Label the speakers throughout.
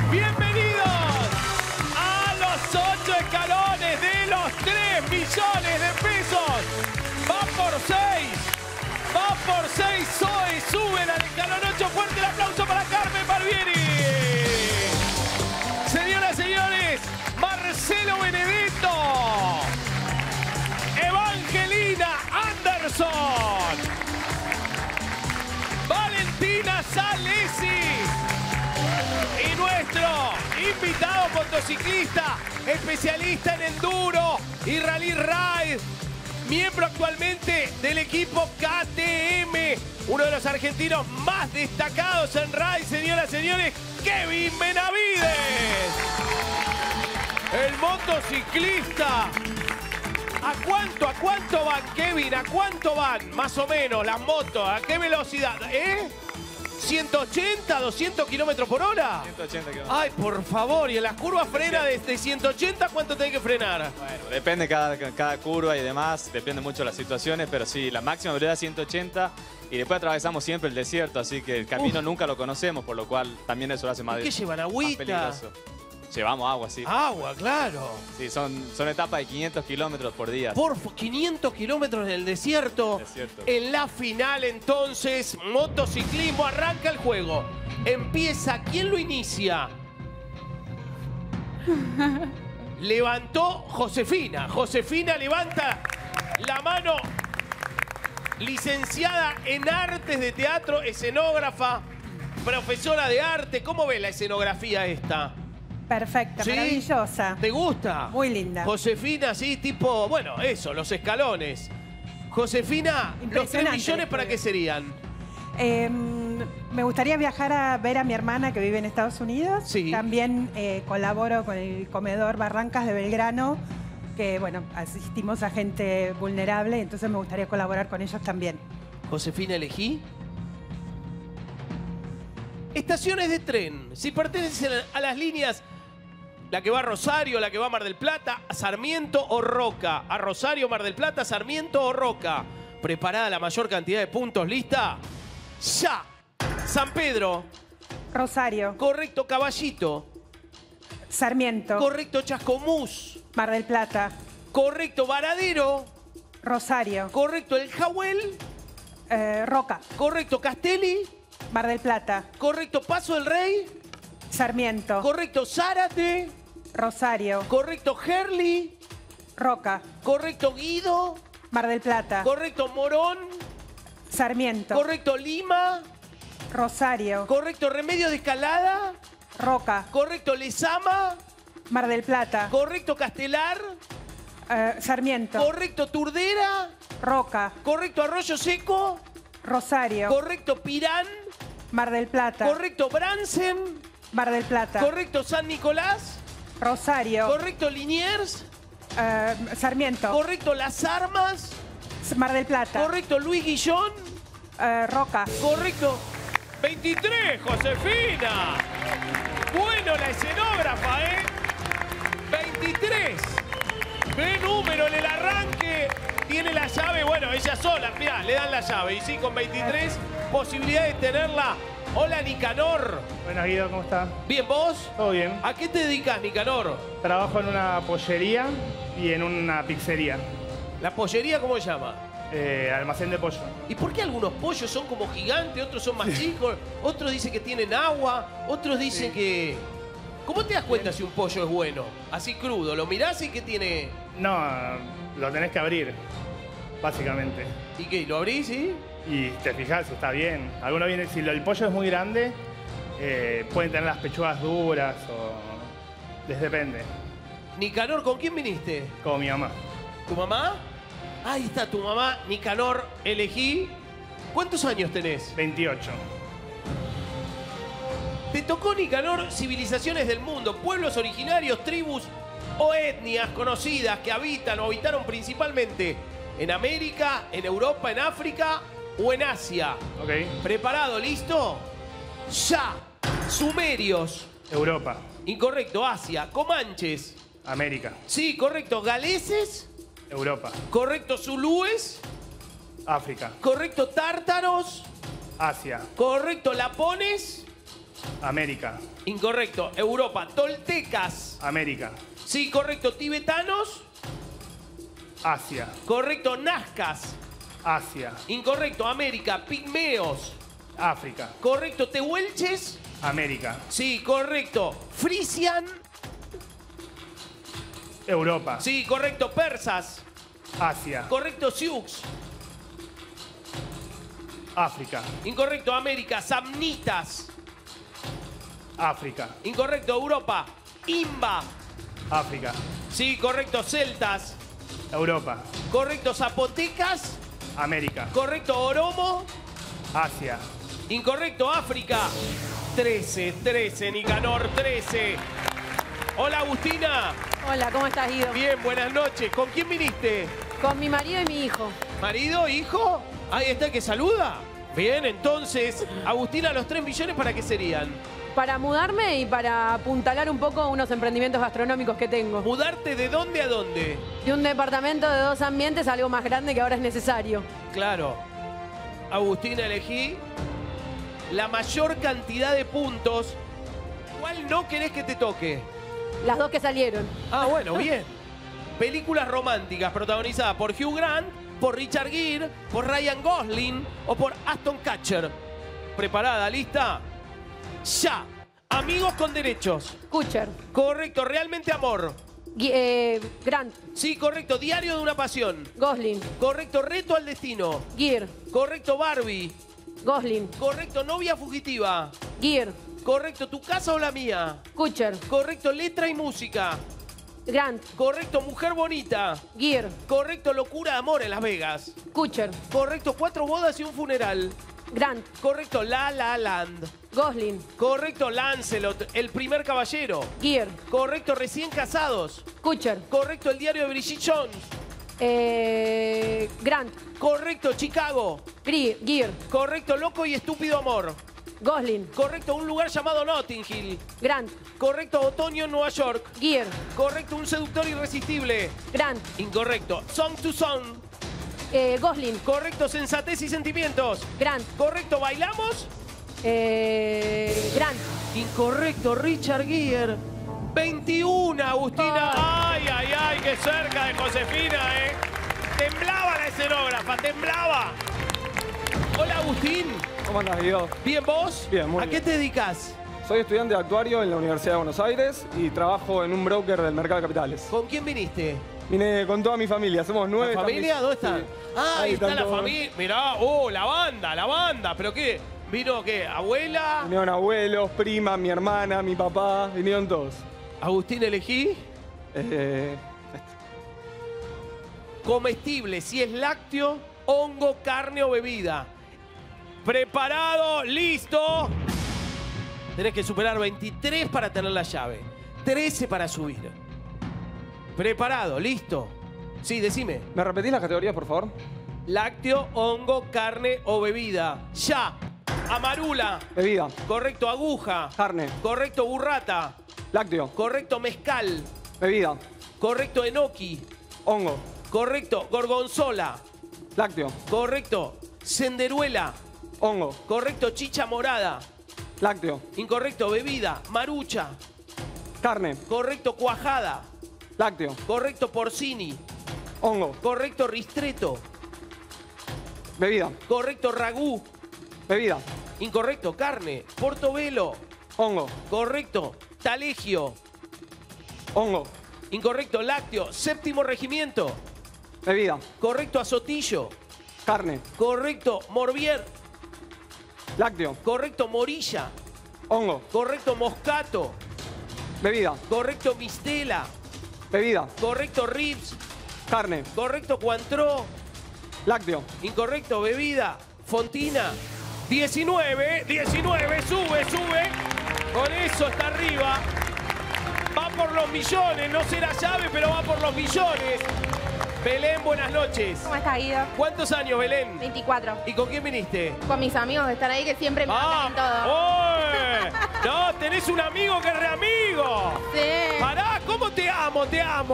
Speaker 1: Bienvenidos a los 8 escalones de los 3 millones de pesos. Va por 6. Va por 6. Zoe sube al escalón 8. Fuerte el aplauso para Carmen Barbieri. Señoras y señores, Marcelo Benedetto. Evangelina Anderson. Valentina Salesi. Y nuestro invitado motociclista, especialista en enduro y rally ride, miembro actualmente del equipo KTM, uno de los argentinos más destacados en ride, señoras y señores, Kevin Benavides. El motociclista. ¿A cuánto van, Kevin? ¿A cuánto van, más o menos, las motos? ¿A qué velocidad? ¿180, 200 kilómetros por hora?
Speaker 2: 180 kilómetros.
Speaker 1: Ay, por favor. ¿Y en las curvas frena desde 180? ¿Cuánto tenés que frenar?
Speaker 2: Bueno, depende cada curva y demás. Depende mucho de las situaciones, pero sí, la máxima velocidad es 180. Y después atravesamos siempre el desierto, así que el camino nunca lo conocemos, por lo cual también eso lo hace más,
Speaker 1: ¿Qué llevan? ¿Agüita?
Speaker 2: más peligroso. Llevamos agua, sí.
Speaker 1: Agua, claro.
Speaker 2: Sí, son etapas de 500 kilómetros por día.
Speaker 1: Por 500 kilómetros en el desierto. En la final, entonces, motociclismo, arranca el juego. Empieza, ¿quién lo inicia? Levantó Josefina. Josefina levanta la mano. Licenciada en artes de teatro, escenógrafa, profesora de arte. ¿Cómo ve la escenografía esta?
Speaker 3: Perfecta,
Speaker 1: ¿Sí?
Speaker 3: Maravillosa.
Speaker 1: ¿Te gusta?
Speaker 3: Muy linda.
Speaker 1: Josefina, sí, tipo, bueno, eso, los escalones. Josefina, ¿los 3 millones para qué serían?
Speaker 3: Me gustaría viajar a ver a mi hermana que vive en Estados Unidos.
Speaker 1: Sí.
Speaker 3: También colaboro con el comedor Barrancas de Belgrano, que, bueno, asistimos a gente vulnerable, entonces me gustaría colaborar con ellos también.
Speaker 1: Josefina, elegí. Estaciones de tren. Si pertenecen a las líneas, la que va a Rosario, la que va a Mar del Plata, a Sarmiento o Roca. A Rosario, Mar del Plata, Sarmiento o Roca. ¿Preparada la mayor cantidad de puntos? ¿Lista? ¡Ya! San Pedro.
Speaker 3: Rosario.
Speaker 1: Correcto, Caballito.
Speaker 3: Sarmiento.
Speaker 1: Correcto, Chascomús.
Speaker 3: Mar del Plata.
Speaker 1: Correcto, Varadero.
Speaker 3: Rosario.
Speaker 1: Correcto, El Jahuel.
Speaker 3: Roca.
Speaker 1: Correcto, Castelli.
Speaker 3: Mar del Plata.
Speaker 1: Correcto, Paso del Rey.
Speaker 3: Sarmiento.
Speaker 1: Correcto, Zárate.
Speaker 3: Rosario.
Speaker 1: Correcto, Gerli.
Speaker 3: Roca.
Speaker 1: Correcto, Guido.
Speaker 3: Mar del Plata.
Speaker 1: Correcto, Morón.
Speaker 3: Sarmiento.
Speaker 1: Correcto, Lima.
Speaker 3: Rosario.
Speaker 1: Correcto, Remedio de Escalada.
Speaker 3: Roca.
Speaker 1: Correcto, Lezama.
Speaker 3: Mar del Plata.
Speaker 1: Correcto, Castelar.
Speaker 3: Sarmiento.
Speaker 1: Correcto, Turdera.
Speaker 3: Roca.
Speaker 1: Correcto, Arroyo Seco.
Speaker 3: Rosario.
Speaker 1: Correcto, Pirán.
Speaker 3: Mar del Plata.
Speaker 1: Correcto, Bransen.
Speaker 3: Mar del Plata.
Speaker 1: Correcto, San Nicolás.
Speaker 3: Rosario.
Speaker 1: Correcto, Liniers.
Speaker 3: Sarmiento.
Speaker 1: Correcto, Las Armas.
Speaker 3: Mar del Plata.
Speaker 1: Correcto, Luis Guillón.
Speaker 3: Roca.
Speaker 1: Correcto. 23, Josefina. Bueno, la escenógrafa, 23. Ve número en el arranque. Tiene la llave, bueno, ella sola, mirá, le dan la llave. Y sí, con 23, posibilidad de tenerla. Hola, Nicanor.
Speaker 4: Buenas, Guido, ¿cómo estás?
Speaker 1: Bien, ¿vos?
Speaker 4: Todo bien.
Speaker 1: ¿A qué te dedicas, Nicanor?
Speaker 4: Trabajo en una pollería y en una pizzería.
Speaker 1: ¿La pollería cómo se llama?
Speaker 4: Almacén de pollo.
Speaker 1: ¿Y por qué algunos pollos son como gigantes, otros son más chicos, otros dicen que tienen agua, otros dicen que... ¿Cómo te das cuenta si un pollo es bueno? Así crudo, ¿lo mirás y qué tiene?
Speaker 4: No, lo tenés que abrir, básicamente.
Speaker 1: ¿Y qué? ¿Lo abrís, sí?
Speaker 4: Y te fijas si está bien. Algunos vienen, si el pollo es muy grande, pueden tener las pechugas duras o... Les depende.
Speaker 1: Nicanor, ¿con quién viniste?
Speaker 4: Como mi mamá.
Speaker 1: ¿Tu mamá? Ahí está tu mamá, Nicanor, elegí. ¿Cuántos años tenés?
Speaker 4: 28.
Speaker 1: Te tocó, Nicanor, civilizaciones del mundo, pueblos originarios, tribus o etnias conocidas que habitan o habitaron principalmente en América, en Europa, en África o en Asia.
Speaker 4: Ok.
Speaker 1: ¿Preparado? ¿Listo? ¡Ya! Sumerios.
Speaker 4: Europa.
Speaker 1: Incorrecto. Asia. Comanches.
Speaker 4: América.
Speaker 1: Sí, correcto. Galeses.
Speaker 4: Europa.
Speaker 1: Correcto. Zulúes.
Speaker 4: África.
Speaker 1: Correcto. Tártaros.
Speaker 4: Asia.
Speaker 1: Correcto. Lapones.
Speaker 4: América.
Speaker 1: Incorrecto. Europa. Toltecas.
Speaker 4: América.
Speaker 1: Sí, correcto. Tibetanos.
Speaker 4: Asia.
Speaker 1: Correcto. Nazcas.
Speaker 4: Asia.
Speaker 1: Incorrecto. América. Pigmeos.
Speaker 4: África.
Speaker 1: Correcto. Tehuelches.
Speaker 4: América.
Speaker 1: Sí, correcto. Frisian.
Speaker 4: Europa.
Speaker 1: Sí, correcto. Persas.
Speaker 4: Asia.
Speaker 1: Correcto. Sioux.
Speaker 4: África.
Speaker 1: Incorrecto. América. Samnitas.
Speaker 4: África.
Speaker 1: Incorrecto. Europa. Imba.
Speaker 4: África.
Speaker 1: Sí, correcto. Celtas.
Speaker 4: Europa.
Speaker 1: Correcto. Zapotecas.
Speaker 4: América.
Speaker 1: Correcto. Oromo.
Speaker 4: Asia.
Speaker 1: Incorrecto. África. 13, Nicanor, 13. Hola, Agustina.
Speaker 5: Hola, ¿cómo estás, Guido?
Speaker 1: Bien, buenas noches. ¿Con quién viniste?
Speaker 5: Con mi marido y mi hijo.
Speaker 1: ¿Marido, hijo? Ahí está el que saluda. Bien, entonces, Agustina, los 3 millones, ¿para qué serían?
Speaker 5: Para mudarme y para apuntalar un poco unos emprendimientos gastronómicos que tengo.
Speaker 1: ¿Mudarte de dónde a dónde?
Speaker 5: De un departamento de 2 ambientes a algo más grande que ahora es necesario.
Speaker 1: Claro. Agustina, elegí la mayor cantidad de puntos. ¿Cuál no querés que te toque?
Speaker 5: Las 2 que salieron.
Speaker 1: Ah, bueno, bien. Películas románticas protagonizadas por Hugh Grant, por Richard Gere, por Ryan Gosling o por Ashton Kutcher. ¿Preparada? ¿Lista? ¡Ya! Amigos con derechos.
Speaker 5: Kutcher.
Speaker 1: Correcto. Realmente amor.
Speaker 5: Grant.
Speaker 1: Sí, correcto. Diario de una pasión.
Speaker 5: Gosling.
Speaker 1: Correcto. Reto al destino.
Speaker 5: Gere.
Speaker 1: Correcto. Barbie.
Speaker 5: Gosling.
Speaker 1: Correcto. Novia fugitiva.
Speaker 5: Gere.
Speaker 1: Correcto. ¿Tu casa o la mía?
Speaker 5: Kutcher.
Speaker 1: Correcto. Letra y música.
Speaker 5: Grant.
Speaker 1: Correcto. Mujer bonita.
Speaker 5: Gere.
Speaker 1: Correcto. Locura de amor en Las Vegas.
Speaker 5: Kutcher.
Speaker 1: Correcto. 4 bodas y un funeral.
Speaker 5: Grant.
Speaker 1: Correcto. La La Land.
Speaker 5: Gosling.
Speaker 1: Correcto. Lancelot. El primer caballero.
Speaker 5: Gere.
Speaker 1: Correcto. Recién casados.
Speaker 5: Kutcher.
Speaker 1: Correcto. El diario de Bridget Jones.
Speaker 5: Grant.
Speaker 1: Correcto. Chicago.
Speaker 5: Gere.
Speaker 1: Correcto. Loco y estúpido amor.
Speaker 5: Gosling.
Speaker 1: Correcto. Un lugar llamado Notting Hill.
Speaker 5: Grant.
Speaker 1: Correcto. Otoño en Nueva York.
Speaker 5: Gere.
Speaker 1: Correcto. Un seductor irresistible.
Speaker 5: Grant.
Speaker 1: Incorrecto. Song to Song.
Speaker 5: Gosling.
Speaker 1: Correcto. Sensatez y sentimientos.
Speaker 5: Grant.
Speaker 1: Correcto. ¿Bailamos?
Speaker 5: Grant.
Speaker 1: Incorrecto. Richard Gere. 21, Agustina. Ay, ay, ay, qué cerca de Josefina, ¿eh? Temblaba la escenógrafa, temblaba. Hola, Agustín.
Speaker 6: ¿Cómo andás, Guido?
Speaker 1: ¿Bien vos?
Speaker 6: Bien, muy
Speaker 1: ¿A qué
Speaker 6: bien.
Speaker 1: te dedicas?
Speaker 6: Soy estudiante de actuario en la Universidad de Buenos Aires y trabajo en un broker del mercado de capitales.
Speaker 1: ¿Con quién viniste?
Speaker 6: Vine con toda mi familia, somos 9.
Speaker 1: ¿La familia? ¿Dónde están?
Speaker 6: Sí.
Speaker 1: Ah, ahí está
Speaker 6: están
Speaker 1: la
Speaker 6: todos.
Speaker 1: familia. Mirá, la banda. ¿Pero qué? ¿Vino qué? ¿Abuela?
Speaker 6: Vinieron abuelos, primas, mi hermana, mi papá, vinieron todos.
Speaker 1: Agustín, elegí.
Speaker 6: Eh,
Speaker 1: Comestible, si es lácteo, hongo, carne o bebida. Preparado, listo. Tenés que superar 23 para tener la llave. 13 para subir. Preparado, listo. Sí, decime.
Speaker 6: ¿Me repetís las categorías, por favor?
Speaker 1: Lácteo, hongo, carne o bebida. Ya. Amarula.
Speaker 6: Bebida,
Speaker 1: Correcto, aguja.
Speaker 6: carne,
Speaker 1: Correcto, burrata.
Speaker 6: lácteo,
Speaker 1: Correcto, mezcal.
Speaker 6: bebida,
Speaker 1: Correcto, enoki.
Speaker 6: hongo,
Speaker 1: Correcto, gorgonzola.
Speaker 6: lácteo,
Speaker 1: Correcto, senderuela.
Speaker 6: hongo,
Speaker 1: Correcto, chicha morada.
Speaker 6: lácteo,
Speaker 1: Incorrecto, bebida, marucha.
Speaker 6: carne,
Speaker 1: Correcto, cuajada.
Speaker 6: lácteo,
Speaker 1: Correcto, porcini.
Speaker 6: hongo,
Speaker 1: Correcto, ristretto.
Speaker 6: bebida,
Speaker 1: Correcto, ragú.
Speaker 6: bebida,
Speaker 1: Incorrecto, carne. Portobelo.
Speaker 6: hongo,
Speaker 1: Correcto, talegio.
Speaker 6: hongo,
Speaker 1: Incorrecto, lácteo. Séptimo regimiento.
Speaker 6: bebida,
Speaker 1: Correcto, azotillo.
Speaker 6: carne,
Speaker 1: Correcto, morbier.
Speaker 6: lácteo,
Speaker 1: Correcto, morilla.
Speaker 6: hongo,
Speaker 1: Correcto, moscato.
Speaker 6: bebida,
Speaker 1: Correcto, mistela.
Speaker 6: bebida,
Speaker 1: Correcto, ribs.
Speaker 6: carne,
Speaker 1: Correcto, cuantró.
Speaker 6: lácteo,
Speaker 1: Incorrecto, bebida. Fontina. 19, sube. Con eso está arriba. Va por los millones, no será llave, pero va por los millones. Belén, buenas noches.
Speaker 7: ¿Cómo estás, Guido?
Speaker 1: ¿Cuántos años, Belén?
Speaker 7: 24.
Speaker 1: ¿Y con quién viniste?
Speaker 7: Con mis amigos que están ahí que siempre me mandan en todo.
Speaker 1: ¡Oye! No, tenés un amigo que es re amigo.
Speaker 7: Sí.
Speaker 1: Pará, ¿cómo te amo?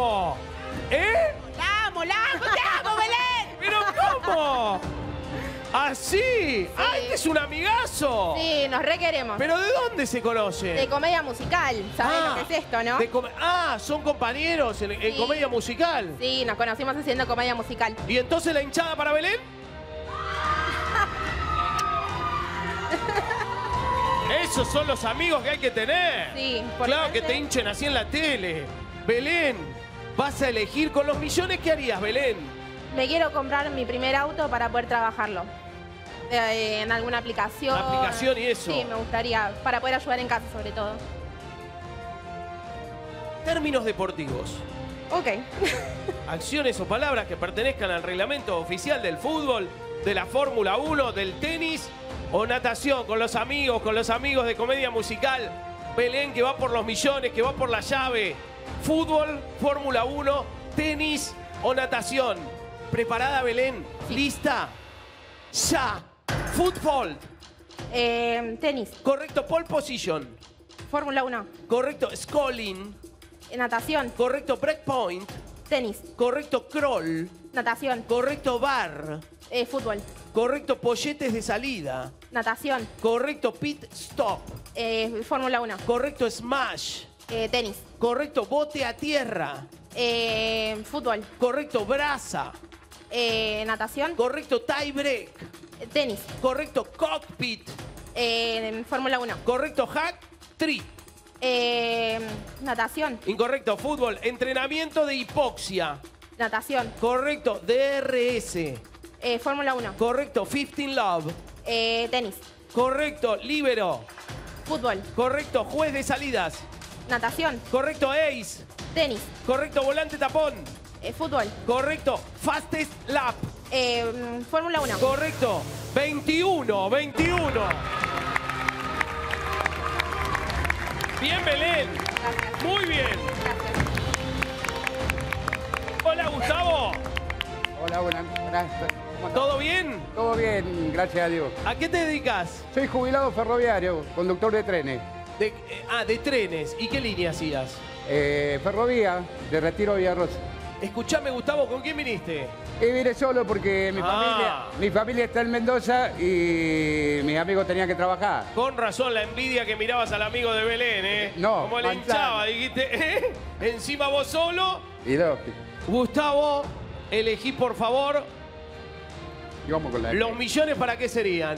Speaker 1: ¿Eh?
Speaker 7: La amo, te amo, Belén.
Speaker 1: ¿Pero cómo? ¿Ah, sí? ¡Ah, este es un amigazo!
Speaker 7: Sí, nos requeremos.
Speaker 1: ¿Pero de dónde se conocen?
Speaker 7: De comedia musical. ¿Sabés lo que es esto, no?
Speaker 1: Son compañeros en
Speaker 7: Sí.
Speaker 1: comedia musical.
Speaker 7: Sí, nos conocimos haciendo comedia musical.
Speaker 1: ¿Y entonces la hinchada para Belén? Esos son los amigos que hay que tener.
Speaker 7: Sí,
Speaker 1: Claro, que te hinchen así en la tele. Belén, vas a elegir con los millones, ¿qué harías, Belén?
Speaker 7: Me quiero comprar mi primer auto para poder trabajarlo. En alguna aplicación.
Speaker 1: Aplicación y eso.
Speaker 7: Sí, me gustaría. Para poder ayudar en casa, sobre todo.
Speaker 1: Términos deportivos.
Speaker 7: Ok.
Speaker 1: Acciones o palabras que pertenezcan al reglamento oficial del fútbol, de la Fórmula 1, del tenis o natación con los amigos de comedia musical. Belén, que va por los millones, que va por la llave. Fútbol, Fórmula 1, tenis o natación. ¿Preparada, Belén? ¿Lista? ¡Ya! Fútbol.
Speaker 7: Tenis.
Speaker 1: Correcto, pole position.
Speaker 7: Fórmula 1.
Speaker 1: Correcto, sculling.
Speaker 7: Natación.
Speaker 1: Correcto, breakpoint.
Speaker 7: Tenis.
Speaker 1: Correcto, crawl.
Speaker 7: Natación.
Speaker 1: Correcto, bar.
Speaker 7: Fútbol.
Speaker 1: Correcto, polletes de salida.
Speaker 7: Natación.
Speaker 1: Correcto, pit stop.
Speaker 7: Fórmula 1.
Speaker 1: Correcto, smash.
Speaker 7: Tenis.
Speaker 1: Correcto, bote a tierra.
Speaker 7: Fútbol.
Speaker 1: Correcto, brasa.
Speaker 7: Natación.
Speaker 1: Correcto, tie break.
Speaker 7: Tenis.
Speaker 1: Correcto, cockpit.
Speaker 7: Fórmula 1.
Speaker 1: Correcto, hack trick.
Speaker 7: Natación.
Speaker 1: Incorrecto, fútbol, entrenamiento de hipoxia.
Speaker 7: Natación.
Speaker 1: Correcto, DRS.
Speaker 7: Fórmula 1.
Speaker 1: Correcto, 15 love.
Speaker 7: Tenis.
Speaker 1: Correcto, líbero.
Speaker 7: Fútbol.
Speaker 1: Correcto, juez de salidas.
Speaker 7: Natación.
Speaker 1: Correcto, ace.
Speaker 7: Tenis.
Speaker 1: Correcto, volante tapón.
Speaker 7: Fútbol.
Speaker 1: Correcto, fastest lap.
Speaker 7: Fórmula 1.
Speaker 1: Correcto, 21. Bien, Belén.
Speaker 7: Gracias.
Speaker 1: Muy bien.
Speaker 7: Gracias.
Speaker 1: Hola, Gustavo.
Speaker 8: Hola, buenas. ¿Cómo andás?
Speaker 1: ¿Todo bien?
Speaker 8: Todo bien, gracias a Dios.
Speaker 1: ¿A qué te dedicas?
Speaker 8: Soy jubilado ferroviario, conductor de trenes.
Speaker 1: De trenes. ¿Y qué línea hacías?
Speaker 8: Ferrovía, de Retiro a Villarrosa.
Speaker 1: Escuchame, Gustavo, ¿con quién viniste?
Speaker 8: Y vine solo porque mi familia está en Mendoza y mis amigos tenían que trabajar.
Speaker 1: Con razón, la envidia que mirabas al amigo de Belén, ¿eh?
Speaker 8: No,
Speaker 1: Como le
Speaker 8: Manzano.
Speaker 1: hinchaba, dijiste, ¿eh? Encima vos solo.
Speaker 8: Y dos,
Speaker 1: Gustavo, elegí, por favor,
Speaker 8: y vamos con la...
Speaker 1: los millones, ¿para qué serían?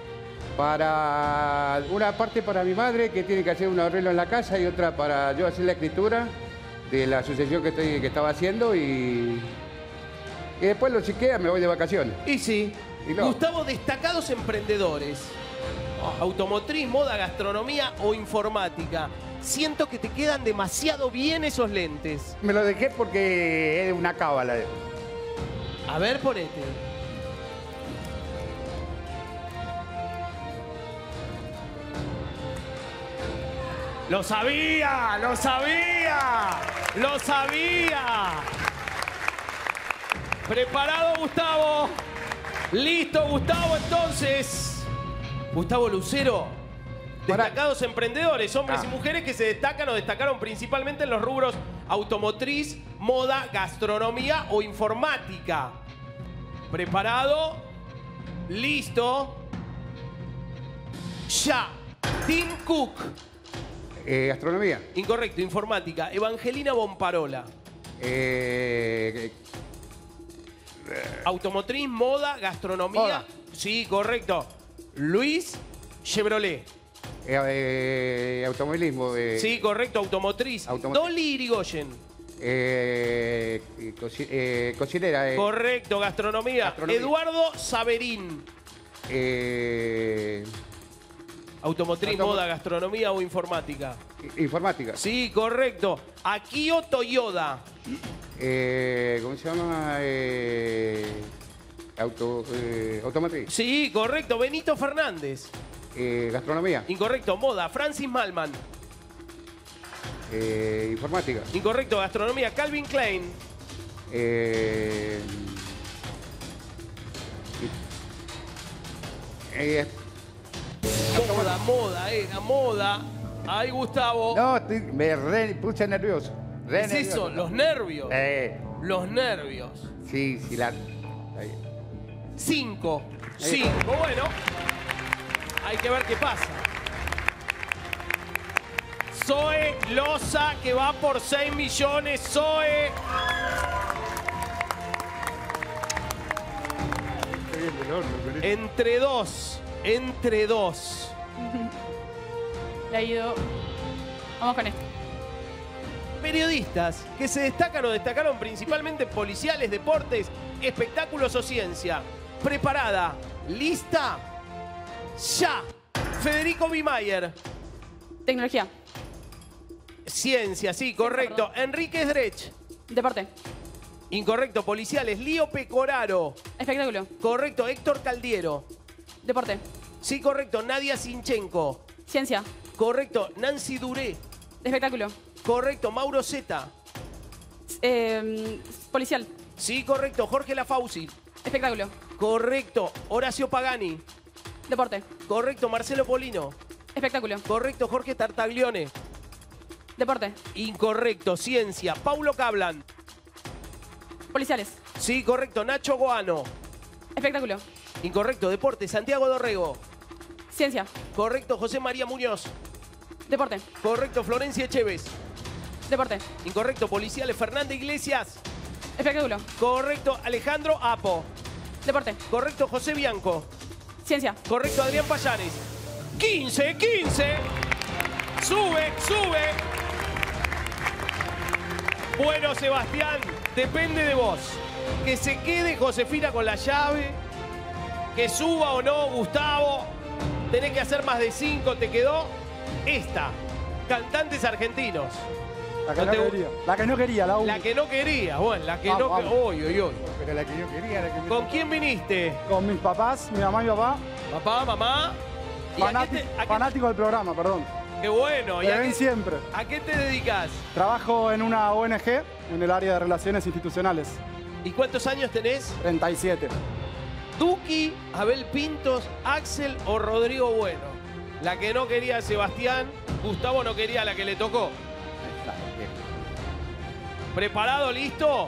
Speaker 8: Para una parte para mi madre, que tiene que hacer un arreglo en la casa, y otra para yo hacer la escritura de la sucesión que estaba haciendo y después lo chequea, me voy de vacaciones.
Speaker 1: Y sí.
Speaker 8: Y no.
Speaker 1: Gustavo, destacados emprendedores. Automotriz, moda, gastronomía o informática. Siento que te quedan demasiado bien esos lentes.
Speaker 8: Me lo dejé porque es una cábala.
Speaker 1: A ver, ponete. ¡Lo sabía! ¡Lo sabía! ¡Lo sabía! ¿Preparado, Gustavo? Listo, Gustavo, entonces. Gustavo Lucero. Destacados emprendedores, hombres y mujeres que se destacan o destacaron principalmente en los rubros automotriz, moda, gastronomía o informática. ¿Preparado? Listo. Ya. Tim Cook.
Speaker 8: Gastronomía.
Speaker 1: Incorrecto, informática. Evangelina Bomparola. Automotriz, moda, gastronomía.
Speaker 8: Moda.
Speaker 1: Sí, correcto. Luis Chevrolet.
Speaker 8: Automovilismo.
Speaker 1: Sí, correcto, automotriz. Dolly Irigoyen.
Speaker 8: Cocinera.
Speaker 1: Correcto, gastronomía. Eduardo Saberín. Automotriz, moda, gastronomía o informática.
Speaker 8: Informática.
Speaker 1: Sí, correcto. Akio Toyoda.
Speaker 8: ¿Cómo se llama? Automotriz.
Speaker 1: Sí, correcto. Benito Fernández.
Speaker 8: Gastronomía.
Speaker 1: Incorrecto. Moda. Francis Malman.
Speaker 8: Informática.
Speaker 1: Incorrecto. Gastronomía. Calvin Klein. Moda. Ay, Gustavo.
Speaker 8: No, me puse nervioso.
Speaker 1: ¿Qué es eso? Los nervios. Los nervios.
Speaker 8: Sí,
Speaker 1: 5. 5, bueno. Hay que ver qué pasa. Zoe Loza, que va por 6 millones. Zoe. Entre dos. Entre dos.
Speaker 9: Le ha ido. Vamos con esto.
Speaker 1: Periodistas que se destacan o destacaron principalmente policiales, deportes, espectáculos o ciencia. Preparada, lista, ya. Federico Bimayer.
Speaker 9: Tecnología.
Speaker 1: Ciencia, sí, correcto. Enrique Drech.
Speaker 9: Deporte.
Speaker 1: Incorrecto. Policiales, Lío Pecoraro.
Speaker 9: Espectáculo.
Speaker 1: Correcto. Héctor Caldiero.
Speaker 9: Deporte.
Speaker 1: Sí, correcto. Nadia Sinchenko.
Speaker 9: Ciencia.
Speaker 1: Correcto. Nancy Duré.
Speaker 9: Espectáculo.
Speaker 1: Correcto. Mauro Zeta.
Speaker 9: Policial.
Speaker 1: Sí, correcto. Jorge Lafauci.
Speaker 9: Espectáculo.
Speaker 1: Correcto. Horacio Pagani.
Speaker 9: Deporte.
Speaker 1: Correcto. Marcelo Polino.
Speaker 9: Espectáculo.
Speaker 1: Correcto. Jorge Tartaglione.
Speaker 9: Deporte.
Speaker 1: Incorrecto. Ciencia. Paulo Cablan.
Speaker 9: Policiales.
Speaker 1: Sí, correcto. Nacho Goano.
Speaker 9: Espectáculo.
Speaker 1: Incorrecto. Deporte. Santiago Dorrego.
Speaker 9: Ciencia.
Speaker 1: Correcto. José María Muñoz.
Speaker 9: Deporte.
Speaker 1: Correcto. Florencia Echeves.
Speaker 9: Deporte.
Speaker 1: Incorrecto. Policiales. Fernanda Iglesias.
Speaker 9: Espectáculo.
Speaker 1: Correcto. Alejandro Apo.
Speaker 9: Deporte.
Speaker 1: Correcto. José Bianco.
Speaker 9: Ciencia.
Speaker 1: Correcto. Adrián Payares. 15, 15. Sube, sube. Bueno, Sebastián, depende de vos. Que se quede Josefina con la llave. Que suba o no Gustavo. Tenés que hacer más de 5. ¿Te quedó? Esta. Cantantes argentinos.
Speaker 10: La que no quería. La que no quería, la 1.
Speaker 1: La que no quería. Bueno, la que no quería. Uy, uy, uy.
Speaker 8: Pero la que yo quería, la que me...
Speaker 1: ¿Con quién viniste?
Speaker 10: Con mis papás, mi mamá y mi papá.
Speaker 1: Papá, mamá. ¿Y
Speaker 10: Fanático del programa, perdón.
Speaker 1: Qué bueno.
Speaker 10: Me ven siempre.
Speaker 1: ¿A qué te dedicas?
Speaker 10: Trabajo en una ONG, en el área de relaciones institucionales.
Speaker 1: ¿Y cuántos años tenés?
Speaker 10: 37.
Speaker 1: Duki, Abel Pintos, Axel o Rodrigo Bueno. La que no quería Sebastián, Gustavo no quería la que le tocó. ¿Preparado? ¿Listo?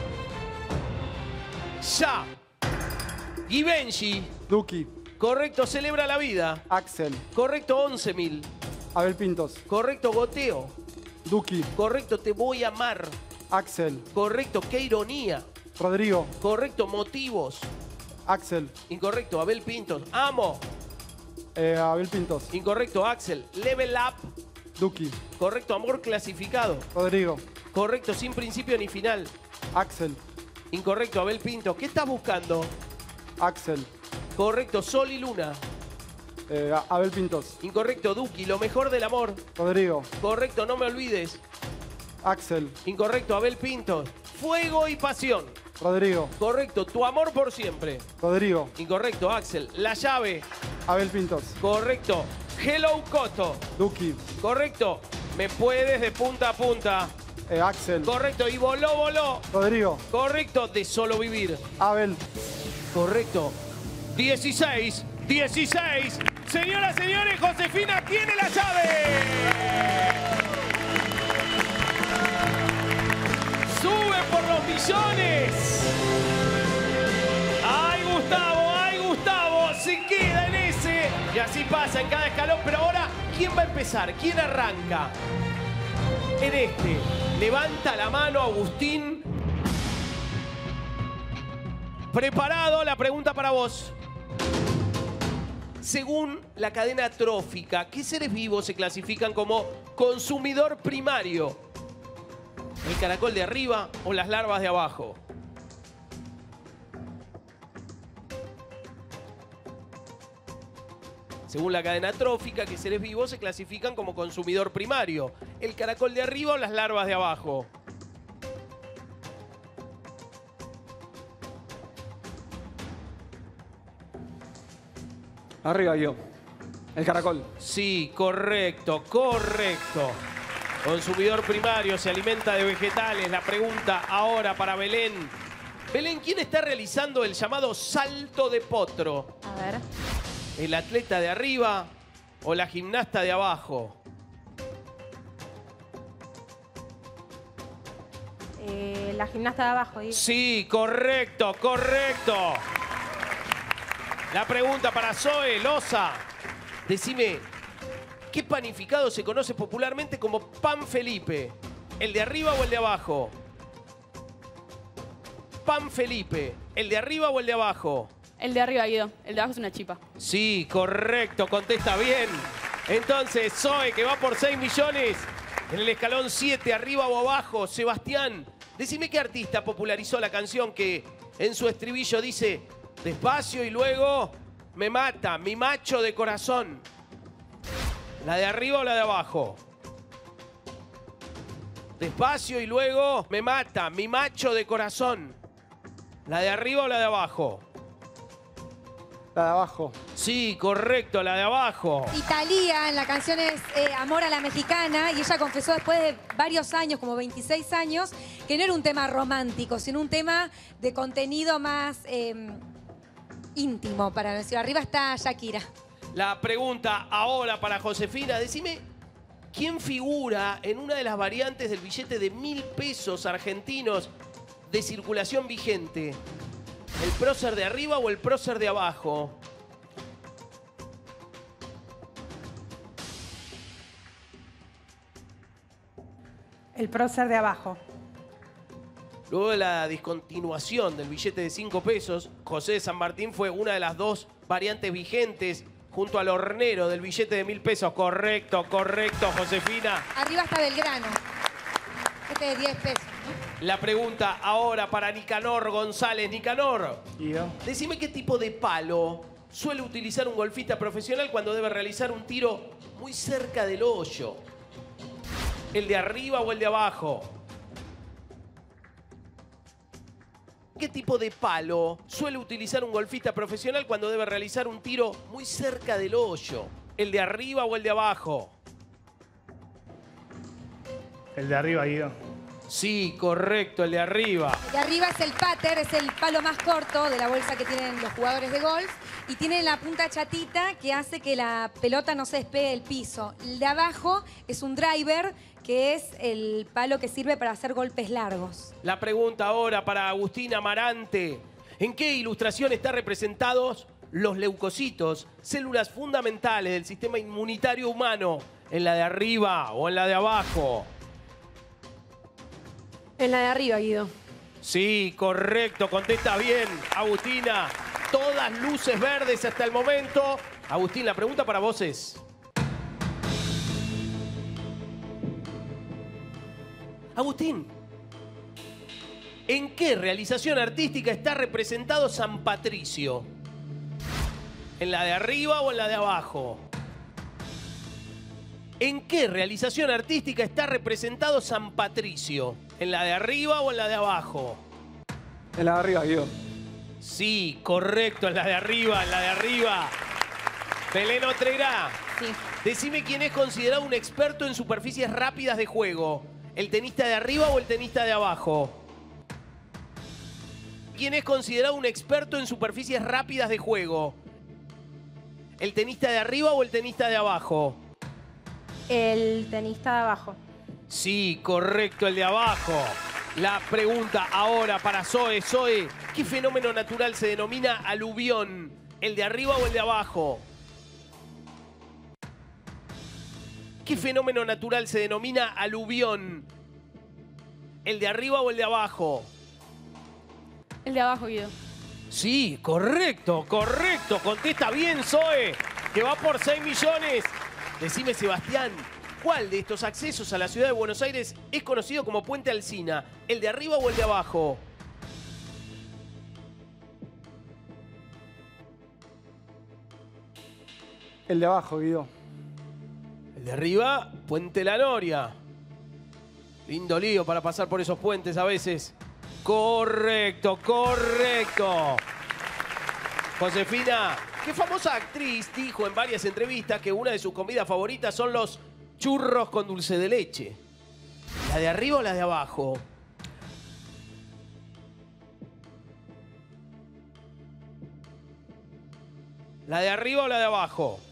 Speaker 1: Ya. Givenchy.
Speaker 10: Duki.
Speaker 1: Correcto, celebra la vida.
Speaker 10: Axel.
Speaker 1: Correcto, 11.000.
Speaker 10: Abel Pintos.
Speaker 1: Correcto, goteo.
Speaker 10: Duki.
Speaker 1: Correcto, te voy a amar.
Speaker 10: Axel.
Speaker 1: Correcto, qué ironía.
Speaker 10: Rodrigo.
Speaker 1: Correcto, motivos.
Speaker 10: Axel.
Speaker 1: Incorrecto, Abel Pintos. Amo.
Speaker 10: Abel Pintos.
Speaker 1: Incorrecto, Axel. Level up.
Speaker 10: Duki.
Speaker 1: Correcto, amor clasificado.
Speaker 10: Rodrigo.
Speaker 1: Correcto, sin principio ni final.
Speaker 10: Axel.
Speaker 1: Incorrecto, Abel Pintos. ¿Qué estás buscando?
Speaker 10: Axel.
Speaker 1: Correcto, Sol y Luna.
Speaker 10: Abel Pintos.
Speaker 1: Incorrecto, Duki, lo mejor del amor.
Speaker 10: Rodrigo.
Speaker 1: Correcto, no me olvides.
Speaker 10: Axel.
Speaker 1: Incorrecto, Abel Pintos. Fuego y pasión.
Speaker 10: Rodrigo.
Speaker 1: Correcto, tu amor por siempre.
Speaker 10: Rodrigo.
Speaker 1: Incorrecto, Axel. La llave.
Speaker 10: Abel Pintos.
Speaker 1: Correcto. Hello Coto.
Speaker 10: Duki.
Speaker 1: Correcto. Me puedes de punta a punta.
Speaker 10: Axel.
Speaker 1: Correcto. Y voló, voló.
Speaker 10: Rodrigo.
Speaker 1: Correcto. De solo vivir.
Speaker 10: Abel.
Speaker 1: Correcto. 16. 16. Señoras, señores, Josefina tiene la llave. Sube por los millones. ¡Ay, Gustavo! ¡Ay, Gustavo! Se queda en ese. Y así pasa en cada escalón. Pero ahora, ¿quién va a empezar? ¿Quién arranca? En este. Levanta la mano, Agustín. Preparado, la pregunta para vos. Según la cadena trófica, ¿qué seres vivos se clasifican como consumidor primario? ¿El caracol de arriba o las larvas de abajo? Según la cadena trófica, ¿qué seres vivos se clasifican como consumidor primario? ¿El caracol de arriba o las larvas de abajo?
Speaker 6: Arriba yo. El caracol.
Speaker 1: Sí, correcto, correcto. Consumidor primario, se alimenta de vegetales. La pregunta ahora para Belén. Belén, ¿quién está realizando el llamado salto de potro?
Speaker 7: A ver.
Speaker 1: ¿El atleta de arriba o la gimnasta de abajo?
Speaker 7: La gimnasta de abajo.
Speaker 1: Sí, correcto, correcto. La pregunta para Zoe Loza. Decime, ¿qué panificado se conoce popularmente como pan Felipe? ¿El de arriba o el de abajo? Pan Felipe, ¿el de arriba o el de abajo?
Speaker 9: El de arriba, Guido. El de abajo es una chipa.
Speaker 1: Sí, correcto, contesta bien. Entonces, Zoe, que va por 6 millones en el escalón 7, arriba o abajo. Sebastián, decime qué artista popularizó la canción que en su estribillo dice despacio y luego me mata, mi macho de corazón. ¿La de arriba o la de abajo? Despacio y luego me mata, mi macho de corazón. ¿La de arriba o la de abajo?
Speaker 10: La de abajo.
Speaker 1: Sí, correcto, la de abajo.
Speaker 11: Y Thalía en la canción es Amor a la Mexicana, y ella confesó después de varios años, como 26 años, que no era un tema romántico, sino un tema de contenido más íntimo, para decir. Arriba está Shakira.
Speaker 1: La pregunta ahora para Josefina. Decime, ¿quién figura en una de las variantes del billete de 1000 pesos argentinos de circulación vigente? ¿El prócer de arriba o el prócer de abajo?
Speaker 3: El prócer de abajo.
Speaker 1: Luego de la discontinuación del billete de 5 pesos, José de San Martín fue una de las dos variantes vigentes junto al hornero del billete de 1000 pesos. Correcto, correcto, Josefina.
Speaker 11: Arriba está Belgrano. Este de 10 pesos.
Speaker 1: La pregunta ahora para Nicanor González. Nicanor,
Speaker 4: Guido.
Speaker 1: decime qué tipo de palo suele utilizar un golfista profesional cuando debe realizar un tiro muy cerca del hoyo. ¿El de arriba o el de abajo? ¿Qué tipo de palo suele utilizar un golfista profesional cuando debe realizar un tiro muy cerca del hoyo? ¿El de arriba o el de abajo?
Speaker 4: El de arriba, Guido.
Speaker 1: Sí, correcto, el de arriba.
Speaker 11: El de arriba es el pater, es el palo más corto de la bolsa que tienen los jugadores de golf. Y tiene la punta chatita que hace que la pelota no se despegue del piso. El de abajo es un driver, que es el palo que sirve para hacer golpes largos.
Speaker 1: La pregunta ahora para Agustín Amarante. ¿En qué ilustración están representados los leucocitos, células fundamentales del sistema inmunitario humano? ¿En la de arriba o en la de abajo?
Speaker 5: En la de arriba, Guido.
Speaker 1: Sí, correcto, contesta bien, Agustina. Todas luces verdes hasta el momento. Agustín, la pregunta para vos es... Agustín, ¿en qué realización artística está representado San Patricio? ¿En la de arriba o en la de abajo? ¿En qué realización artística está representado San Patricio? ¿En la de arriba o en la de abajo?
Speaker 6: En la de arriba, Guido.
Speaker 1: Sí, correcto, en la de arriba, en la de arriba. Belén Otrera,
Speaker 5: Sí.
Speaker 1: decime quién es considerado un experto en superficies rápidas de juego. ¿El tenista de arriba o el tenista de abajo? ¿Quién es considerado un experto en superficies rápidas de juego? ¿El tenista de arriba o el tenista de abajo?
Speaker 7: El tenista de abajo.
Speaker 1: Sí, correcto, el de abajo. La pregunta ahora para Zoe. Zoe, ¿qué fenómeno natural se denomina aluvión? ¿El de arriba o el de abajo? ¿Qué fenómeno natural se denomina aluvión? ¿El de arriba o el de abajo?
Speaker 9: El de abajo, Guido.
Speaker 1: Sí, correcto, correcto. Contesta bien, Zoe, que va por 6 millones. Decime, Sebastián, ¿cuál de estos accesos a la ciudad de Buenos Aires es conocido como Puente Alsina? ¿El de arriba o el de abajo?
Speaker 10: El de abajo, Guido.
Speaker 1: El de arriba, Puente La Noria. Lindo lío para pasar por esos puentes a veces. Correcto, correcto. Josefina, ¿qué famosa actriz dijo en varias entrevistas que una de sus comidas favoritas son los churros con dulce de leche? ¿La de arriba o la de abajo? ¿La de arriba o la de abajo?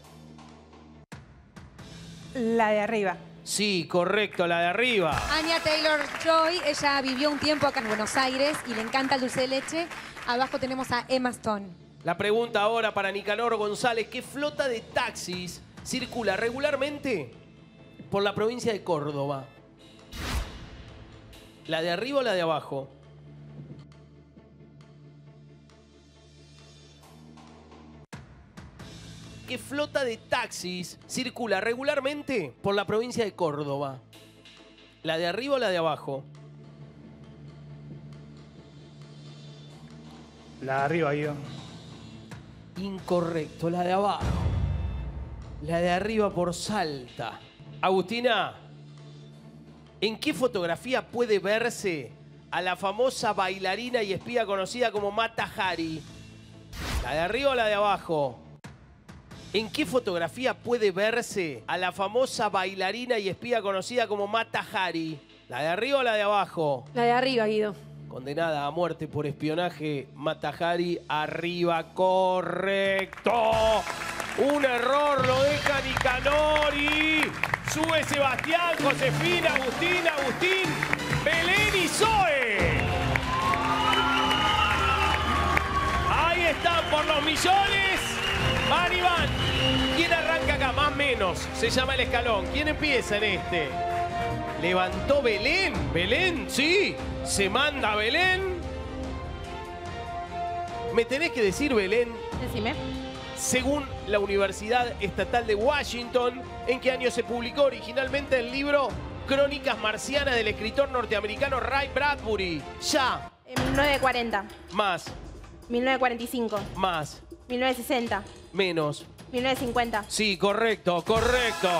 Speaker 3: La de arriba.
Speaker 1: Sí, correcto, la de arriba.
Speaker 11: Anya Taylor-Joy, ella vivió un tiempo acá en Buenos Aires y le encanta el dulce de leche. Abajo tenemos a Emma Stone.
Speaker 1: La pregunta ahora para Nicanor González. ¿Qué flota de taxis circula regularmente por la provincia de Córdoba? ¿La de arriba o la de abajo? ¿Qué flota de taxis circula regularmente por la provincia de Córdoba? ¿La de arriba o la de abajo?
Speaker 4: La de arriba, Guido.
Speaker 1: Incorrecto, la de abajo. La de arriba por Salta. Agustina, ¿en qué fotografía puede verse a la famosa bailarina y espía conocida como Mata Hari? ¿La de arriba o la de abajo? ¿En qué fotografía puede verse a la famosa bailarina y espía conocida como Mata Hari? ¿La de arriba o la de abajo?
Speaker 5: La de arriba, Guido.
Speaker 1: Condenada a muerte por espionaje, Mata Hari, arriba, correcto. Un error lo deja Nicanor y sube Sebastián, Josefina, Agustín, Belén y Zoe. Ahí están por los millones. Van y van. ¿Quién arranca acá? Más o menos. Se llama el escalón. ¿Quién empieza en este? Levantó Belén. Belén, sí. Se manda Belén. Me tenés que decir, Belén.
Speaker 7: Decime.
Speaker 1: Según la Universidad Estatal de Washington, ¿en qué año se publicó originalmente el libro Crónicas Marcianas del escritor norteamericano Ray Bradbury? Ya.
Speaker 7: En 1940.
Speaker 1: Más.
Speaker 7: 1945.
Speaker 1: Más.
Speaker 7: 1960.
Speaker 1: Menos.
Speaker 7: 1950.
Speaker 1: Sí, correcto, correcto.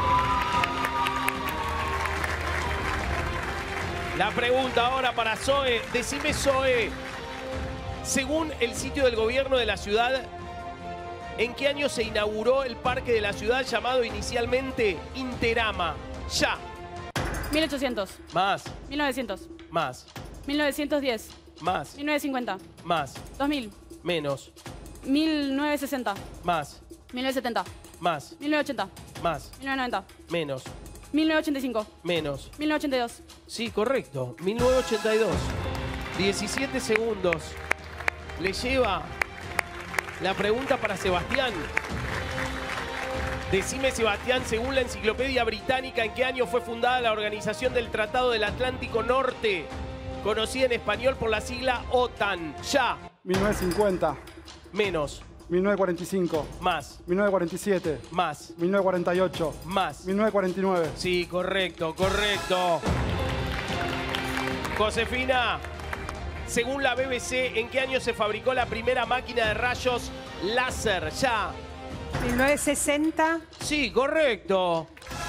Speaker 1: La pregunta ahora para Zoe. Decime, Zoe, según el sitio del gobierno de la ciudad, ¿en qué año se inauguró el parque de la ciudad llamado inicialmente Interama? Ya.
Speaker 9: 1800.
Speaker 1: Más.
Speaker 9: 1900.
Speaker 1: Más.
Speaker 9: 1910.
Speaker 1: Más.
Speaker 9: 1950.
Speaker 1: Más.
Speaker 9: 2000.
Speaker 1: Menos.
Speaker 9: 1960.
Speaker 1: Más.
Speaker 9: 1970.
Speaker 1: Más.
Speaker 9: 1980.
Speaker 1: Más.
Speaker 9: 1990.
Speaker 1: Menos.
Speaker 9: 1985.
Speaker 1: Menos.
Speaker 9: 1982.
Speaker 1: Sí, correcto. 1982. 17 segundos. Le lleva la pregunta para Sebastián. Decime, Sebastián, según la Enciclopedia Británica, ¿en qué año fue fundada la Organización del Tratado del Atlántico Norte, conocida en español por la sigla OTAN? Ya.
Speaker 10: 1950.
Speaker 1: Menos.
Speaker 10: 1945.
Speaker 1: Más.
Speaker 10: 1947.
Speaker 1: Más.
Speaker 10: 1948.
Speaker 1: Más.
Speaker 10: 1949.
Speaker 1: Sí, correcto, correcto. Josefina, según la BBC, ¿en qué año se fabricó la primera máquina de rayos láser? Ya.
Speaker 3: 1960.
Speaker 1: Sí, correcto.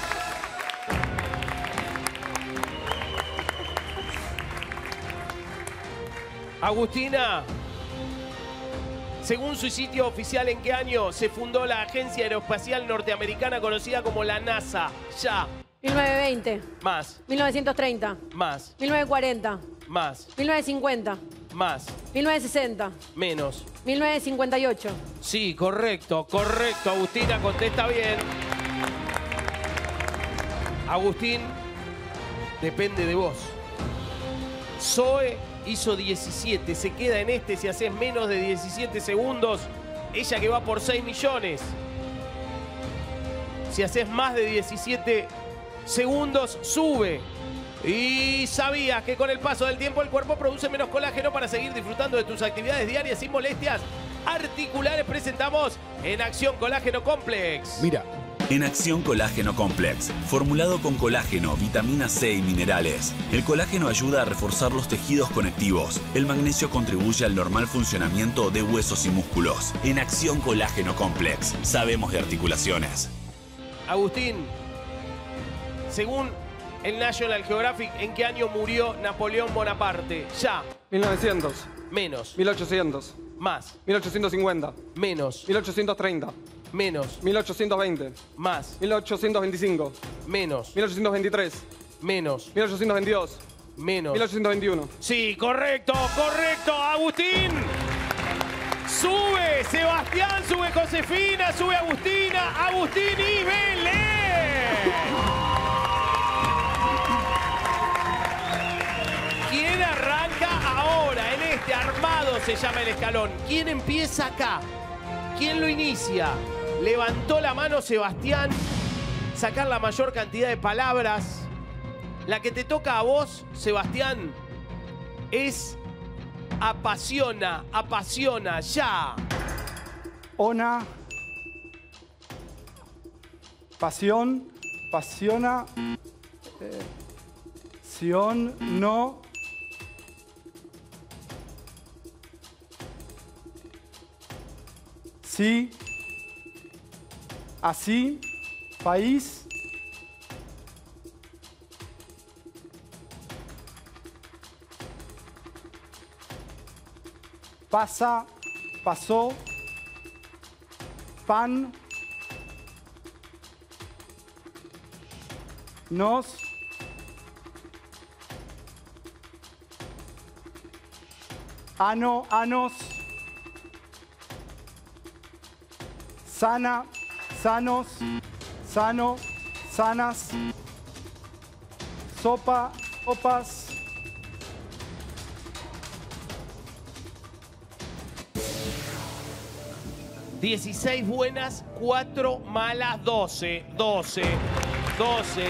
Speaker 1: Agustina, según su sitio oficial, ¿en qué año se fundó la agencia aeroespacial norteamericana conocida como la NASA? Ya.
Speaker 5: 1920.
Speaker 1: Más.
Speaker 5: 1930.
Speaker 1: Más.
Speaker 5: 1940.
Speaker 1: Más.
Speaker 5: 1950.
Speaker 1: Más.
Speaker 5: 1960.
Speaker 1: Menos.
Speaker 5: 1958.
Speaker 1: Sí, correcto, correcto. Agustina, contesta bien. Agustín, depende de vos. Zoe hizo 17. Se queda en este si haces menos de 17 segundos. Ella que va por 6 millones. Si haces más de 17 segundos, sube. Y sabías que con el paso del tiempo el cuerpo produce menos colágeno para seguir disfrutando de tus actividades diarias sin molestias articulares. Presentamos En Acción Colágeno Complex.
Speaker 12: Mira. En Acción Colágeno Complex, formulado con colágeno, vitamina C y minerales. El colágeno ayuda a reforzar los tejidos conectivos. El magnesio contribuye al normal funcionamiento de huesos y músculos. En Acción Colágeno Complex, sabemos de articulaciones.
Speaker 1: Agustín, según el National Geographic, ¿en qué año murió Napoleón Bonaparte? Ya.
Speaker 6: 1900.
Speaker 1: Menos.
Speaker 6: 1800.
Speaker 1: Más.
Speaker 6: 1850.
Speaker 1: Menos.
Speaker 6: 1830.
Speaker 1: Menos.
Speaker 6: 1820.
Speaker 1: Más.
Speaker 6: 1825.
Speaker 1: Menos.
Speaker 6: 1823.
Speaker 1: Menos.
Speaker 6: 1822.
Speaker 1: Menos.
Speaker 6: 1821.
Speaker 1: Sí, correcto, correcto, Agustín. Sube Sebastián, sube Josefina, sube Agustina, Agustín y Belén. ¿Quién arranca ahora en este? Armado se llama el escalón. ¿Quién empieza acá? ¿Quién lo inicia? Levantó la mano Sebastián. Sacar la mayor cantidad de palabras. La que te toca a vos, Sebastián, es apasiona, apasiona, ya.
Speaker 10: Ona. Pasión. Pasiona. Sion. No. Sí. Así. País. Pasa. Pasó. Pan. Nos. Ano. Anos. Sana. Sanos. Sano. Sanas. Sopa. Sopas.
Speaker 1: ...16 buenas, 4 malas, 12. 12. 12.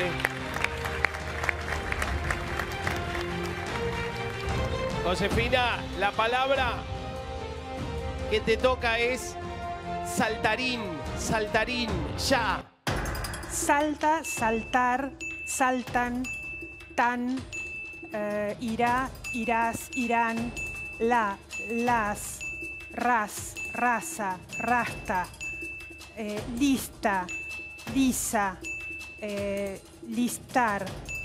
Speaker 1: Josefina, la palabra que te toca es saltarín, saltarín, ya.
Speaker 3: Salta, saltar, saltan, tan, irá, irás, irán, la, las, ras, raza, rasta, lista, lisa, listar,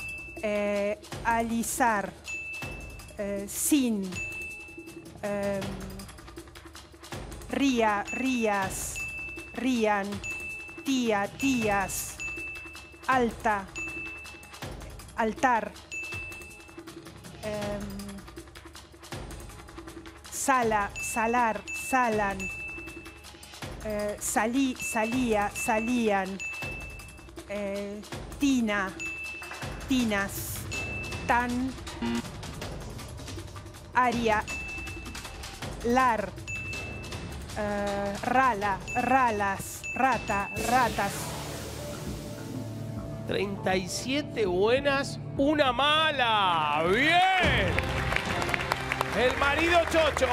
Speaker 3: alisar, sin, ría, rías, rían, tía, tías, alta, altar, sala, salar, salan, salí, salía, salían, tina, tinas, tan, aria, lar, rala, ralas, rata, ratas.
Speaker 1: 37 buenas, una mala. ¡Bien! El marido chocho.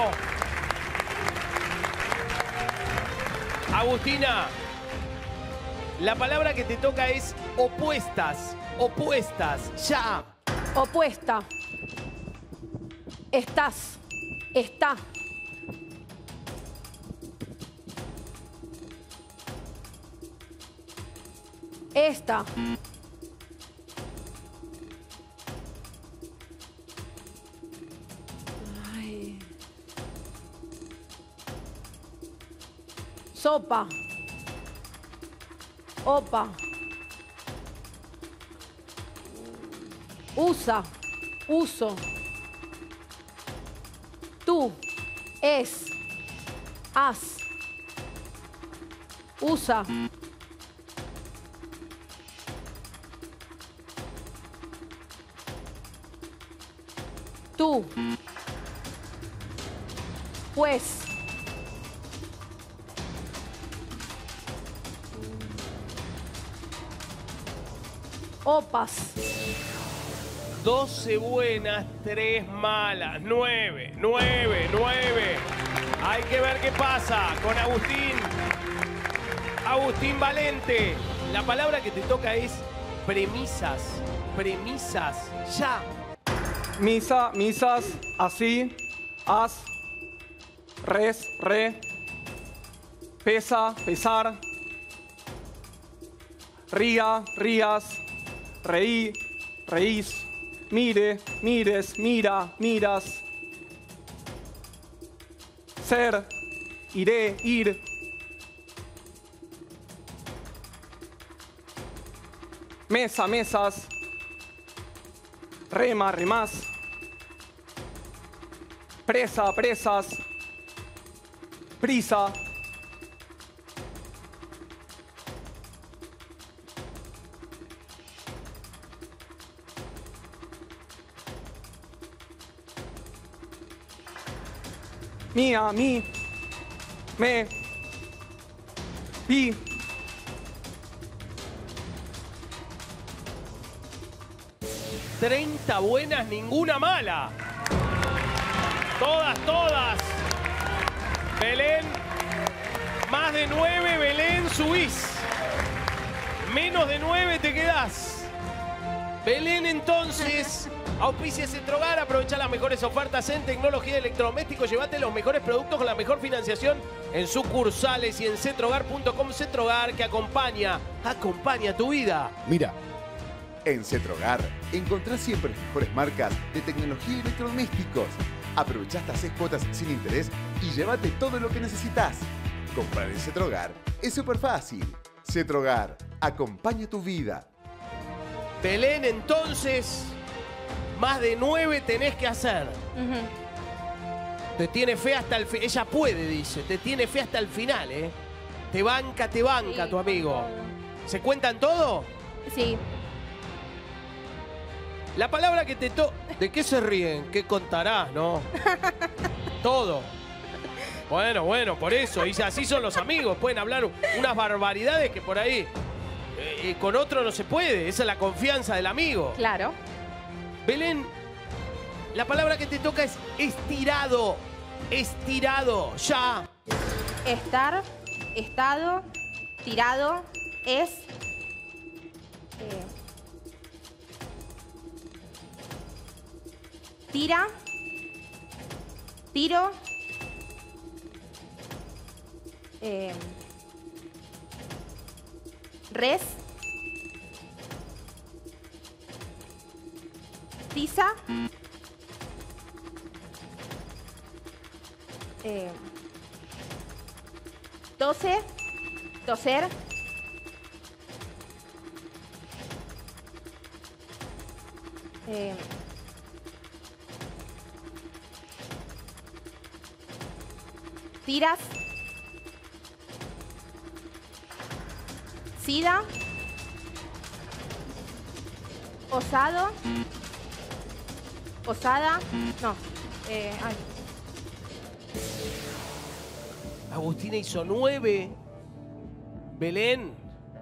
Speaker 1: Agustina, la palabra que te toca es opuestas. Opuestas, ya.
Speaker 5: Opuesta. Estás. Está. Esta. Ay. Sopa. Opa. Usa. Uso. Tú. Es. Haz. Usa. Tú. Pues. Opas.
Speaker 1: 12 buenas, 3 malas. 9, 9, 9. Hay que ver qué pasa con Agustín. Agustín Valente. La palabra que te toca es premisas. Premisas. Ya.
Speaker 6: Misa, misas, así, as, res, re, pesa, pesar, ría, rías, reí, reís, mire, mires, mira, miras, ser, iré, ir, mesa, mesas, rema, remás, presa, presas, prisa, Mía, mi, me, pi.
Speaker 1: ¡30 buenas, ninguna mala! Todas, todas. Belén, más de 9, Belén, subís. Menos de 9 te quedás. Belén, entonces, auspicia Centrogar, aprovecha las mejores ofertas en tecnología de electrodomésticos, llévate los mejores productos con la mejor financiación en sucursales y en centrogar.com. Centrogar, que acompaña tu vida.
Speaker 13: Mira, en Centrogar encontrás siempre las mejores marcas de tecnología y electrodomésticos. Aprovecha hasta 6 cuotas sin interés y llévate todo lo que necesitas. Comprar en Centrogar es súper fácil. Centrogar, acompaña tu vida.
Speaker 1: Belén, entonces, más de 9 tenés que hacer. Te tiene fe hasta el final. Ella puede, dice. Te tiene fe hasta el final, ¿eh? Te banca sí, tu amigo. ¿Se cuentan todo?
Speaker 7: Sí.
Speaker 1: La palabra que te ¿De qué se ríen? ¿Qué contarás, no? Todo. Bueno, por eso. Y así son los amigos. Pueden hablar unas barbaridades que por ahí con otro no se puede. Esa es la confianza del amigo.
Speaker 7: Claro.
Speaker 1: Belén, la palabra que te toca es estirado. Estirado. Ya.
Speaker 7: Estar, estado, tirado, es... tira, tiro, res, tiza, tose, toser, tiras, sida, osado, osada, no, ay.
Speaker 1: Agustina hizo 9. Belén,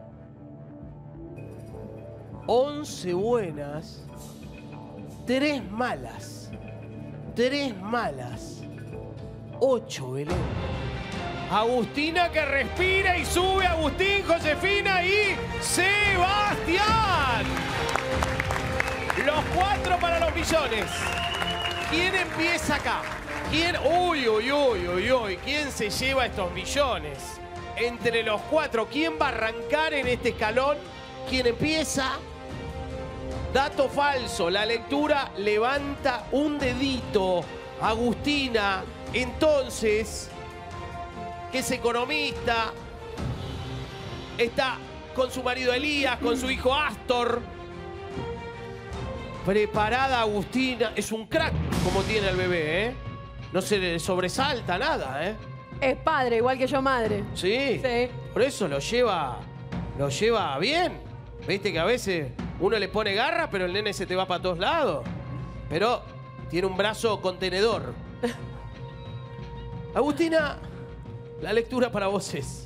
Speaker 1: 11 buenas, 3 malas. 3 malas. 8, Belén. Agustina que respira y sube. Agustín, Josefina y Sebastián. Los 4 para los millones. ¿Quién empieza acá? ¿Quién? Uy. ¿Quién se lleva estos millones? Entre los 4, ¿quién va a arrancar en este escalón? ¿Quién empieza? Dato falso. La lectura levanta un dedito. Agustina, entonces, que es economista, está con su marido Elías, con su hijo Astor. Preparada Agustina. Es un crack como tiene el bebé, ¿eh? No se le sobresalta nada, ¿eh?
Speaker 5: Es padre, igual que yo madre.
Speaker 1: Sí.
Speaker 5: Sí.
Speaker 1: Por eso lo lleva bien. Viste que a veces uno le pone garra, pero el nene se te va para todos lados. Pero tiene un brazo contenedor. Agustina, la lectura para vos es...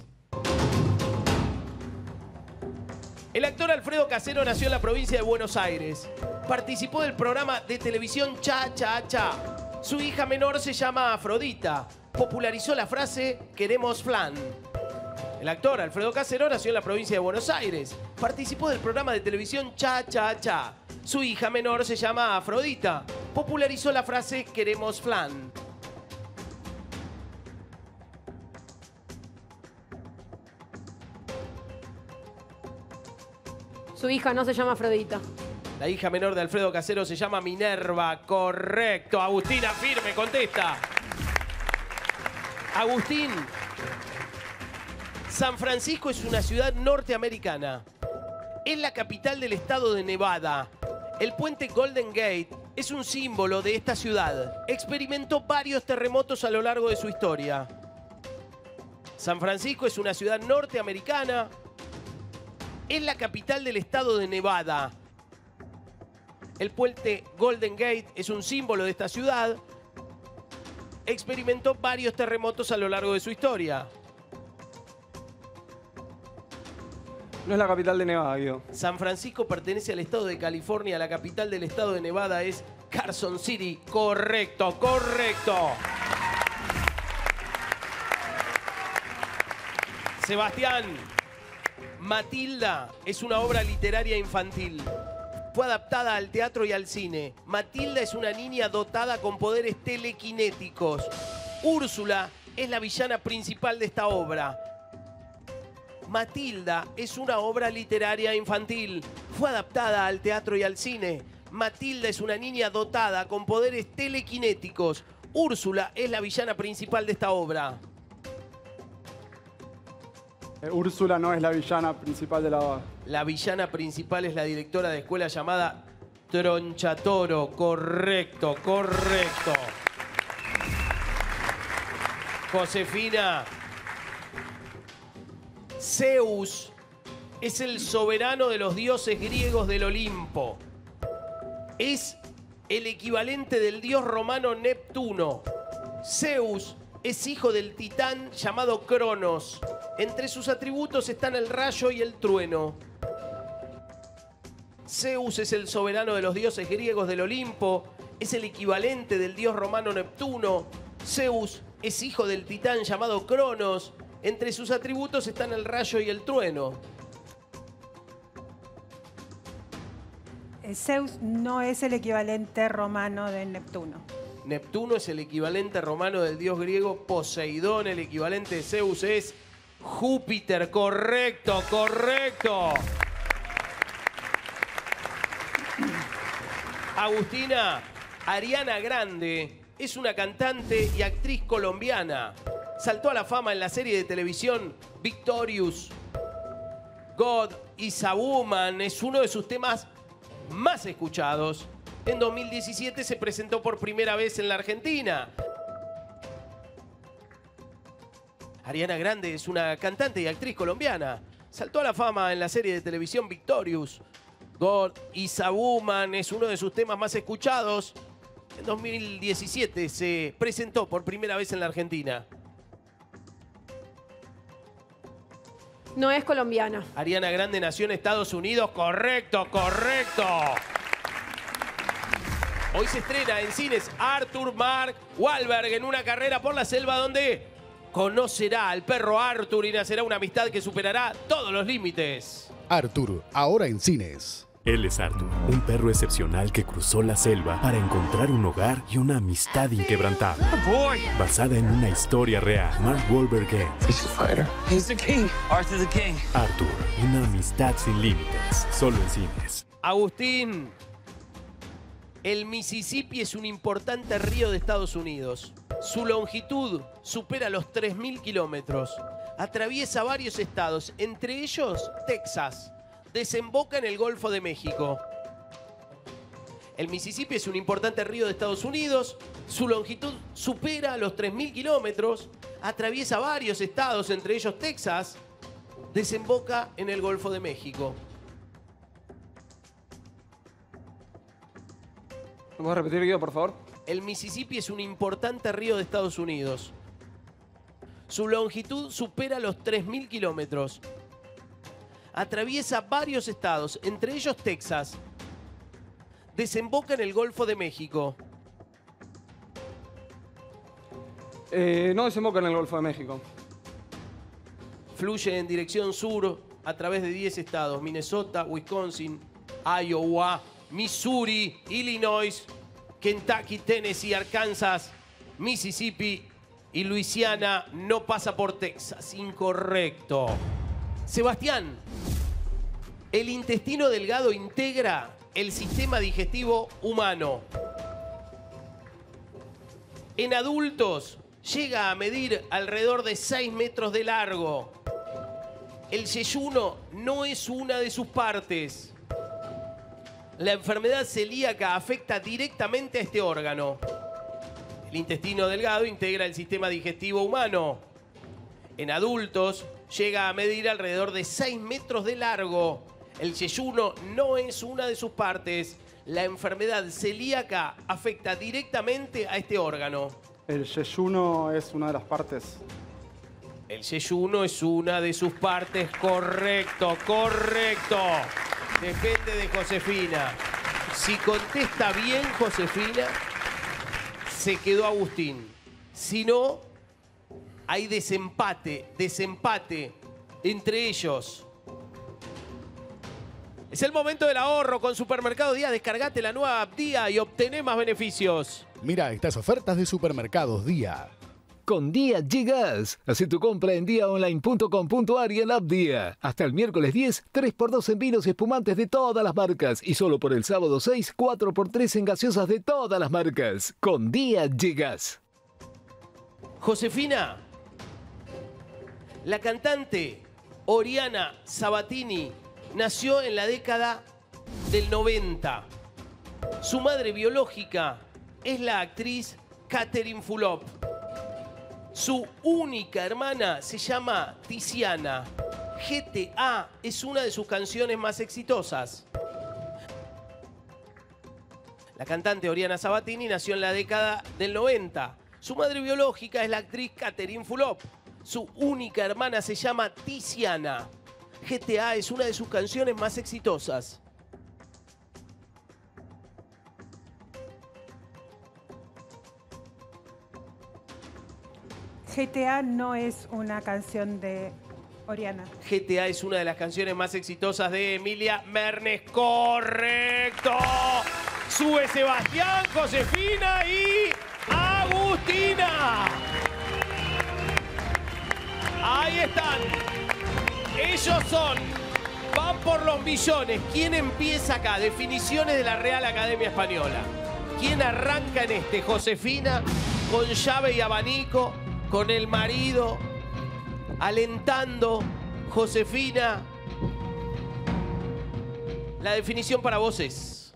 Speaker 1: El actor Alfredo Casero nació en la provincia de Buenos Aires. Participó del programa de televisión Cha Cha Cha. Su hija menor se llama Afrodita. Popularizó la frase "queremos flan". El actor Alfredo Casero nació en la provincia de Buenos Aires. Participó del programa de televisión Cha Cha Cha. Su hija menor se llama Afrodita. Popularizó la frase "queremos flan".
Speaker 5: Su hija no se llama Afrodita.
Speaker 1: La hija menor de Alfredo Casero se llama Minerva. Correcto. Agustina, firme, contesta. Agustín, San Francisco es una ciudad norteamericana. Es la capital del estado de Nevada. El puente Golden Gate es un símbolo de esta ciudad. Experimentó varios terremotos a lo largo de su historia. San Francisco es una ciudad norteamericana. Es la capital del estado de Nevada. El puente Golden Gate es un símbolo de esta ciudad. experimentó varios terremotos a lo largo de su historia?
Speaker 6: No es la capital de Nevada, Guido.
Speaker 1: San Francisco pertenece al estado de California. La capital del estado de Nevada es Carson City. Correcto, correcto. Sebastián, Matilda es una obra literaria infantil. Fue adaptada al teatro y al cine. Matilda es una niña dotada con poderes telequinéticos. Úrsula es la villana principal de esta obra. Matilda es una obra literaria infantil. Fue adaptada al teatro y al cine. Matilda es una niña dotada con poderes telequinéticos. Úrsula es la villana principal de esta obra.
Speaker 10: Úrsula no es la villana principal de la obra.
Speaker 1: La villana principal es la directora de escuela llamada Tronchatoro. Correcto, correcto. Josefina. Zeus es el soberano de los dioses griegos del Olimpo. Es el equivalente del dios romano Neptuno. Zeus es hijo del titán llamado Cronos. Entre sus atributos están el rayo y el trueno. Zeus es el soberano de los dioses griegos del Olimpo. Es el equivalente del dios romano Neptuno. Zeus es hijo del titán llamado Cronos. Entre sus atributos están el rayo y el trueno.
Speaker 3: Zeus no es el equivalente romano de Neptuno.
Speaker 1: Neptuno es el equivalente romano del dios griego Poseidón. El equivalente de Zeus es Júpiter. Correcto, correcto. Agustina, Ariana Grande es una cantante y actriz colombiana. Saltó a la fama en la serie de televisión Victorious. God is a Woman es uno de sus temas más escuchados. En 2017 se presentó por primera vez en la Argentina. Ariana Grande es una cantante y actriz colombiana. Saltó a la fama en la serie de televisión Victorious. God is a Woman es uno de sus temas más escuchados. En 2017 se presentó por primera vez en la Argentina.
Speaker 5: No es colombiana.
Speaker 1: Ariana Grande nació en Estados Unidos. Correcto, correcto. Hoy se estrena en cines Arthur Mark Wahlberg en una carrera por la selva donde conocerá al perro Arthur y nacerá una amistad que superará todos los límites.
Speaker 14: Arthur, ahora en cines.
Speaker 15: Él es Arthur, un perro excepcional que cruzó la selva para encontrar un hogar y una amistad inquebrantable. Basada en una historia real. Mark Wahlberg es
Speaker 16: He's the king. Arthur the king.
Speaker 15: Arthur, una amistad sin límites. Solo en cines.
Speaker 1: Agustín, el Mississippi es un importante río de Estados Unidos. Su longitud supera los 3.000 kilómetros. Atraviesa varios estados, entre ellos Texas. Desemboca en el Golfo de México. El Mississippi es un importante río de Estados Unidos. Su longitud supera los 3.000 kilómetros. Atraviesa varios estados, entre ellos Texas. Desemboca en el Golfo de México.
Speaker 6: ¿Me puedes repetir, Guido, por favor?
Speaker 1: El Mississippi es un importante río de Estados Unidos. Su longitud supera los 3.000 kilómetros. Atraviesa varios estados, entre ellos Texas. Desemboca en el Golfo de México.
Speaker 6: No desemboca en el Golfo de México.
Speaker 1: Fluye en dirección sur a través de 10 estados. Minnesota, Wisconsin, Iowa, Missouri, Illinois, Kentucky, Tennessee, Arkansas, Mississippi y Luisiana. No pasa por Texas. Incorrecto. Sebastián, el intestino delgado integra el sistema digestivo humano. En adultos llega a medir alrededor de 6 metros de largo. El yeyuno no es una de sus partes. La enfermedad celíaca afecta directamente a este órgano. El intestino delgado integra el sistema digestivo humano. En adultos llega a medir alrededor de 6 metros de largo. El yeyuno no es una de sus partes. La enfermedad celíaca afecta directamente a este órgano.
Speaker 10: El yeyuno es una de las partes.
Speaker 1: El yeyuno es una de sus partes. Correcto, correcto. Depende de Josefina. Si contesta bien Josefina, se quedó Agustín. Si no, hay desempate entre ellos. Es el momento del ahorro con Supermercado Día. Descargate la nueva app Día y obtené más beneficios.
Speaker 14: Mira estas ofertas de Supermercados Día.
Speaker 17: Con Día llegas. Haz tu compra en diaonline.com.ar y en la app Día. Hasta el miércoles 10, 3x2 en vinos y espumantes de todas las marcas. Y solo por el sábado 6, 4x3 en gaseosas de todas las marcas. Con Día llegas.
Speaker 1: Josefina, la cantante Oriana Sabatini nació en la década del 90. Su madre biológica es la actriz Catherine Fulop. Su única hermana se llama Tiziana. GTA es una de sus canciones más exitosas. La cantante Oriana Sabatini nació en la década del 90. Su madre biológica es la actriz Catherine Fulop. Su única hermana se llama Tiziana. GTA es una de sus canciones más exitosas.
Speaker 3: GTA no es una canción de Oriana.
Speaker 1: GTA es una de las canciones más exitosas de Emilia Mernes. ¡Correcto! Sube Sebastián, Josefina y Agustina. Ahí están. Ellos son. Van por los millones. ¿Quién empieza acá? Definiciones de la Real Academia Española. ¿Quién arranca en este? Josefina, con llave y abanico, con el marido, alentando. Josefina, la definición para vos es: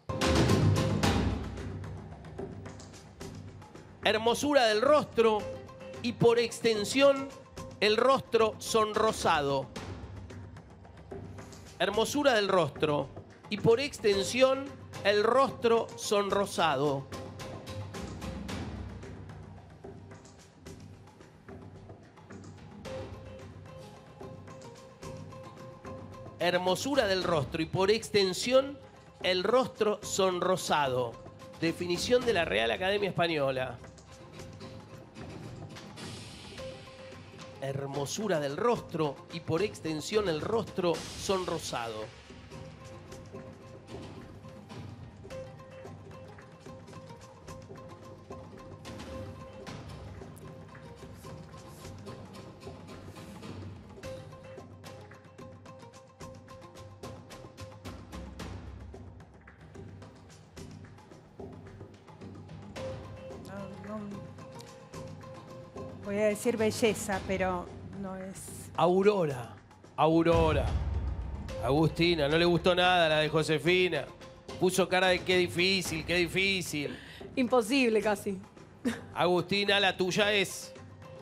Speaker 1: hermosura del rostro y por extensión el rostro sonrosado. Hermosura del rostro y por extensión el rostro sonrosado. Hermosura del rostro y por extensión el rostro sonrosado. Definición de la Real Academia Española. Hermosura del rostro y por extensión el rostro sonrosado.
Speaker 3: Voy a decir belleza, pero no es...
Speaker 1: Aurora. Aurora. Agustina, no le gustó nada la de Josefina. Puso cara de qué difícil, qué difícil.
Speaker 5: Imposible casi.
Speaker 1: Agustina, la tuya es...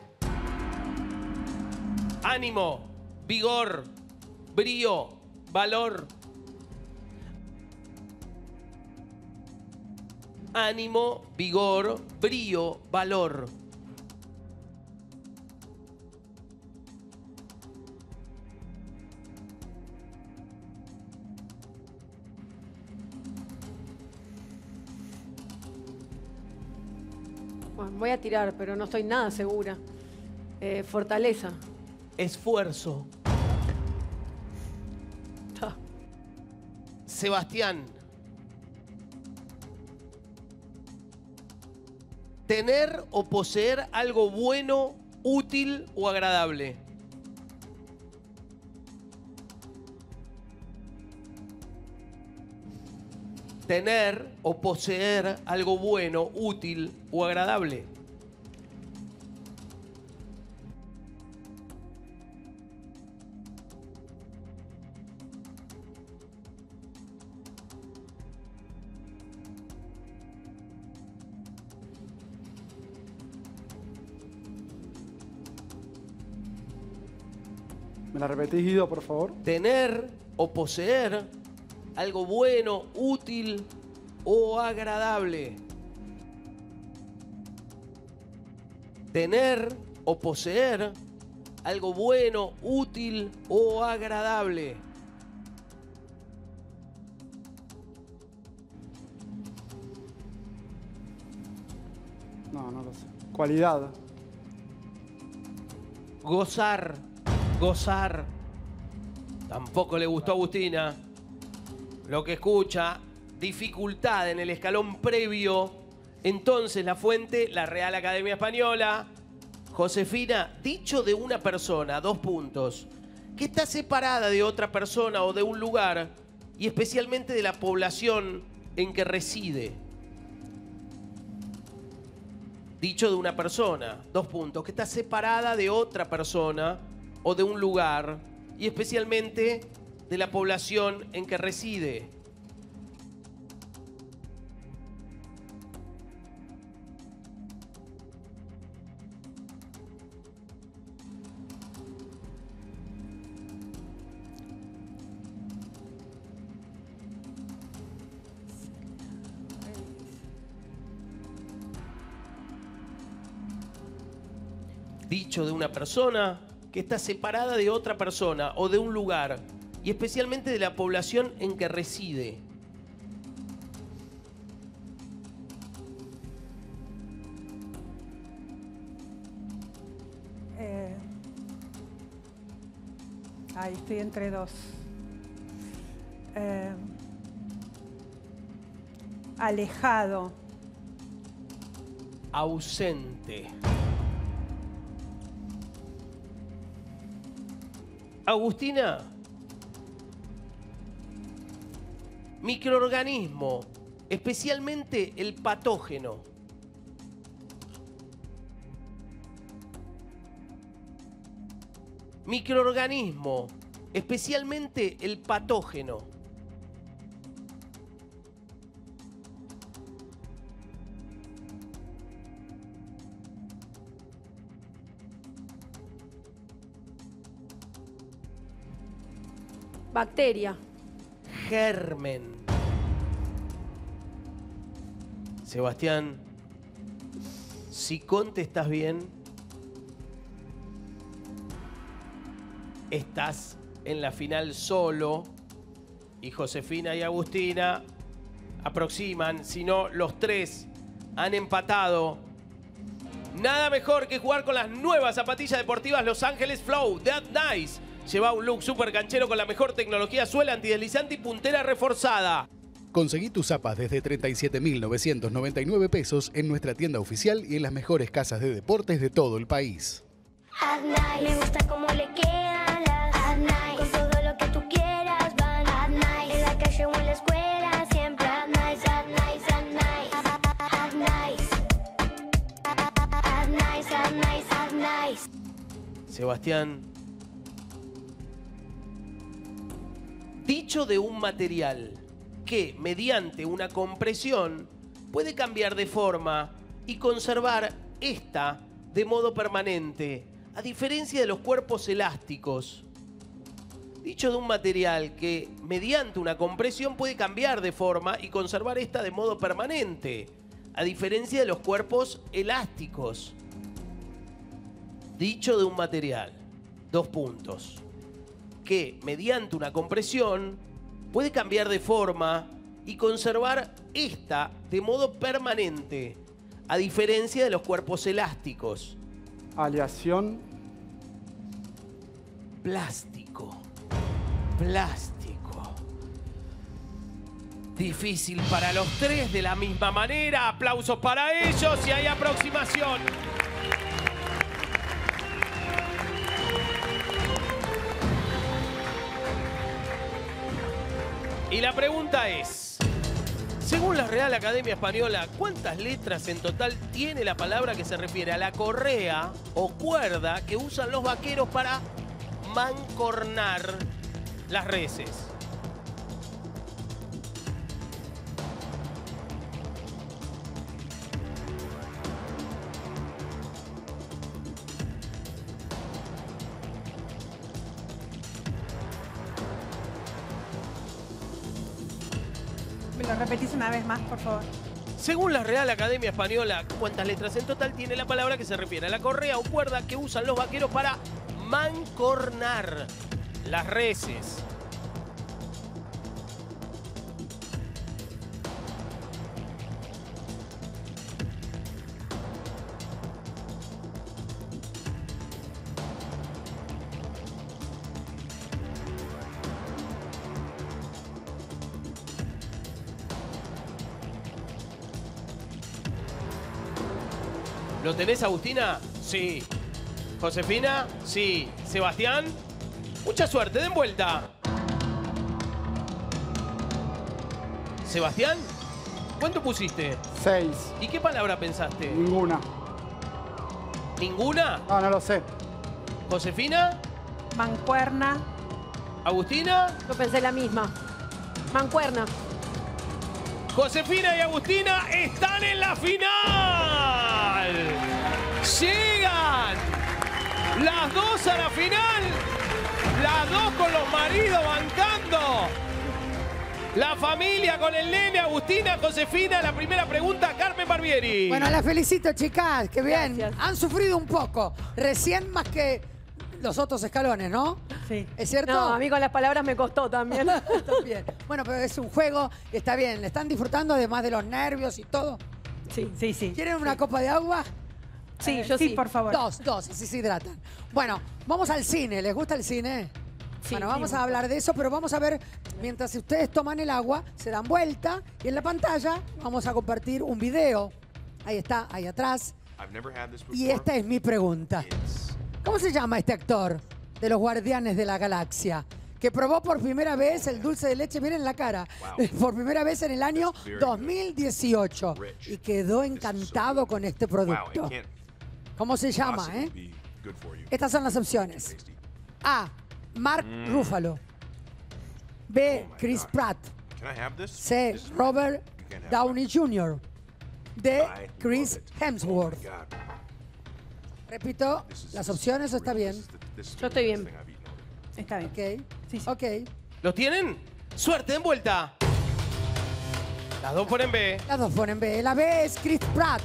Speaker 1: ánimo, vigor, brío, valor. Ánimo, vigor, brío, valor.
Speaker 5: Bueno, voy a tirar, pero no estoy nada segura. Fortaleza.
Speaker 1: Esfuerzo.
Speaker 5: Ta.
Speaker 1: Sebastián. Tener o poseer algo bueno, útil o agradable. Tener o poseer algo bueno, útil o agradable.
Speaker 10: ¿Me la repetís, Guido, por favor?
Speaker 1: Tener o poseer algo bueno, útil o agradable. tener o poseer algo bueno, útil o agradable.
Speaker 10: No, no lo sé. Cualidad.
Speaker 1: Gozar, gozar. Tampoco le gustó a Agustina. Lo que escucha, dificultad en el escalón previo. Entonces la fuente, la Real Academia Española. Josefina, dicho de una persona, 2 puntos, que está separada de otra persona o de un lugar, y especialmente de la población en que reside. Dicho de una persona, 2 puntos, que está separada de otra persona o de un lugar, y especialmente de la población en que reside. Dicho de una persona que está separada de otra persona o de un lugar, y especialmente de la población en que reside.
Speaker 3: Estoy entre 2. Alejado.
Speaker 1: Ausente. Agustina. Microorganismo, especialmente el patógeno. Microorganismo, especialmente el patógeno.
Speaker 5: Bacteria.
Speaker 1: Germen. Sebastián, si contestas bien, estás en la final solo y Josefina y Agustina aproximan, si no, los 3 han empatado. Nada mejor que jugar con las nuevas zapatillas deportivas Los Ángeles Flow That Nice. Lleva un look súper canchero con la mejor tecnología, suela antideslizante y puntera reforzada.
Speaker 14: Conseguí tus zapas desde 37.999 pesos en nuestra tienda oficial y en las mejores casas de deportes de todo el país.
Speaker 18: Me gusta cómo le quedan las con todo lo que tú quieras van en la calle o en la escuela siempre
Speaker 1: Sebastián, dicho de un material que mediante una compresión puede cambiar de forma y conservar esta de modo permanente, a diferencia de los cuerpos elásticos. Dicho de un material que mediante una compresión puede cambiar de forma y conservar esta de modo permanente, a diferencia de los cuerpos elásticos. Dicho de un material, 2 puntos, que mediante una compresión puede cambiar de forma y conservar esta de modo permanente, a diferencia de los cuerpos elásticos.
Speaker 10: Aleación.
Speaker 1: Plástico. Plástico. Difícil para los 3 de la misma manera. Aplausos para ellos y hay aproximación. Y la pregunta es, según la Real Academia Española, ¿cuántas letras en total tiene la palabra que se refiere a la correa o cuerda que usan los vaqueros para mancornar las reses?
Speaker 3: ¿Me lo repetís una vez más, por favor?
Speaker 1: Según la Real Academia Española, ¿cuántas letras en total tiene la palabra que se refiere a la correa o cuerda que usan los vaqueros para mancornar las reses? ¿Lo tenés, Agustina? Sí. ¿Josefina? Sí. ¿Sebastián? Mucha suerte, den vuelta. ¿Sebastián? ¿Cuánto pusiste?
Speaker 10: 6.
Speaker 1: ¿Y qué palabra pensaste?
Speaker 10: Ninguna.
Speaker 1: ¿Ninguna?
Speaker 10: No, no lo sé.
Speaker 1: ¿Josefina?
Speaker 3: Mancuerna.
Speaker 1: ¿Agustina?
Speaker 5: Yo pensé la misma. Mancuerna.
Speaker 1: Josefina y Agustina están en la final. Llegan las dos a la final. Las dos con los maridos bancando. La familia con el nene, Agustina, Josefina. La primera pregunta, Carmen Barbieri.
Speaker 19: Bueno, las felicito, chicas. Qué bien.
Speaker 5: Gracias.
Speaker 19: Han sufrido un poco. Recién más que los otros escalones, ¿no?
Speaker 3: Sí.
Speaker 19: ¿Es cierto?
Speaker 5: No, a mí con las palabras me costó también.
Speaker 19: También. Bueno, pero es un juego. Está bien. ¿Le están disfrutando además de los nervios y todo?
Speaker 5: Sí.
Speaker 3: Sí, sí.
Speaker 19: ¿Quieren una copa de agua?
Speaker 5: Sí, yo sí.
Speaker 3: por favor.
Speaker 19: Dos, así se hidratan. Bueno, vamos al cine. ¿Les gusta el cine?
Speaker 5: Sí,
Speaker 19: bueno,
Speaker 5: sí,
Speaker 19: vamos a hablar de eso, pero vamos a ver, mientras ustedes toman el agua, se dan vuelta y en la pantalla vamos a compartir un video. Ahí está, ahí atrás. Y esta es mi pregunta. ¿Cómo se llama este actor de los Guardianes de la Galaxia? Que probó por primera vez el dulce de leche, miren la cara, por primera vez en el año 2018 y quedó encantado con este producto. ¿Cómo se llama, Estas son las opciones. A. Mark Ruffalo. B. Chris Pratt. C. Robert Downey Jr. D. Chris Hemsworth. Repito, las opciones, ¿o está bien?
Speaker 5: Yo estoy bien.
Speaker 3: Está bien.
Speaker 19: Ok.
Speaker 3: Sí, sí.
Speaker 19: Ok.
Speaker 1: ¿Los tienen? Suerte, den vuelta. Las dos ponen B.
Speaker 19: Las dos ponen B. La B es Chris Pratt.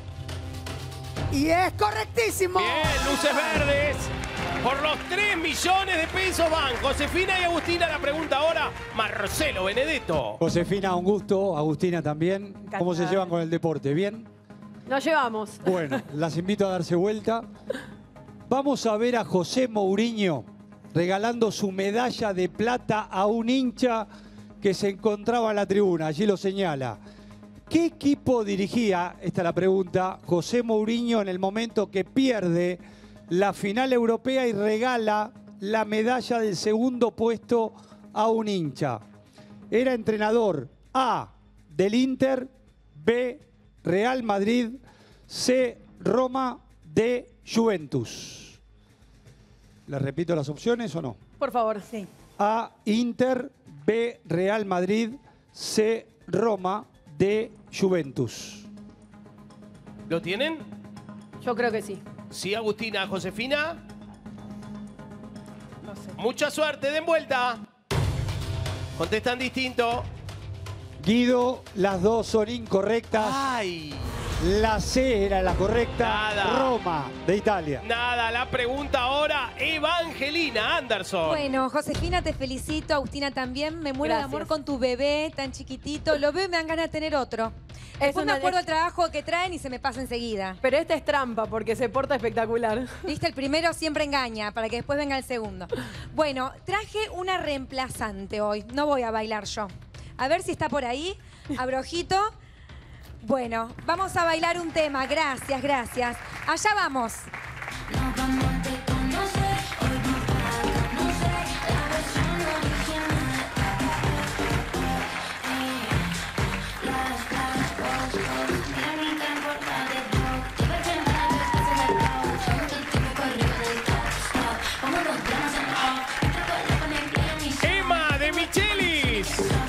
Speaker 19: Y es correctísimo.
Speaker 1: Bien, luces verdes. Por los 3 millones de pesos van Josefina y Agustina. La pregunta ahora, Marcelo Benedetto.
Speaker 20: Josefina, un gusto. Agustina también. ¿Cómo se llevan con el deporte? ¿Bien?
Speaker 5: Nos llevamos.
Speaker 20: Bueno, las invito a darse vuelta. Vamos a ver a José Mourinho regalando su medalla de plata a un hincha que se encontraba en la tribuna. Allí lo señala. ¿Qué equipo dirigía, esta es la pregunta, José Mourinho en el momento que pierde la final europea y regala la medalla del segundo puesto a un hincha? Era entrenador A, del Inter, B, Real Madrid, C, Roma, D, Juventus. ¿Les repito las opciones o no?
Speaker 5: Por favor.
Speaker 3: Sí.
Speaker 20: A, Inter, B, Real Madrid, C, Roma, D, Juventus.
Speaker 1: ¿Lo tienen?
Speaker 5: Yo creo que sí.
Speaker 1: Sí, Agustina, Josefina.
Speaker 3: No sé.
Speaker 1: Mucha suerte, den vuelta. Contestan distinto.
Speaker 20: Guido, las dos son incorrectas.
Speaker 1: ¡Ay!
Speaker 20: La C era la correcta.
Speaker 1: Nada.
Speaker 20: Roma, de Italia.
Speaker 1: Nada, la pregunta ahora, Evangelina Anderson.
Speaker 11: Bueno, Josefina, te felicito. Agustina también. Me muero de
Speaker 5: Gracias.
Speaker 11: amor con tu bebé tan chiquitito. Lo veo y me dan ganas de tener otro. Después me
Speaker 5: una
Speaker 11: acuerdo
Speaker 5: de-
Speaker 11: el trabajo que traen y se me pasa enseguida.
Speaker 5: Pero este es trampa porque se porta espectacular.
Speaker 11: Viste, el primero siempre engaña para que después venga el segundo. Bueno, traje una reemplazante hoy. No voy a bailar yo. A ver si está por ahí. Abro ojito. Bueno, vamos a bailar un tema. Gracias, gracias. Allá vamos.
Speaker 1: Emma de Michelis.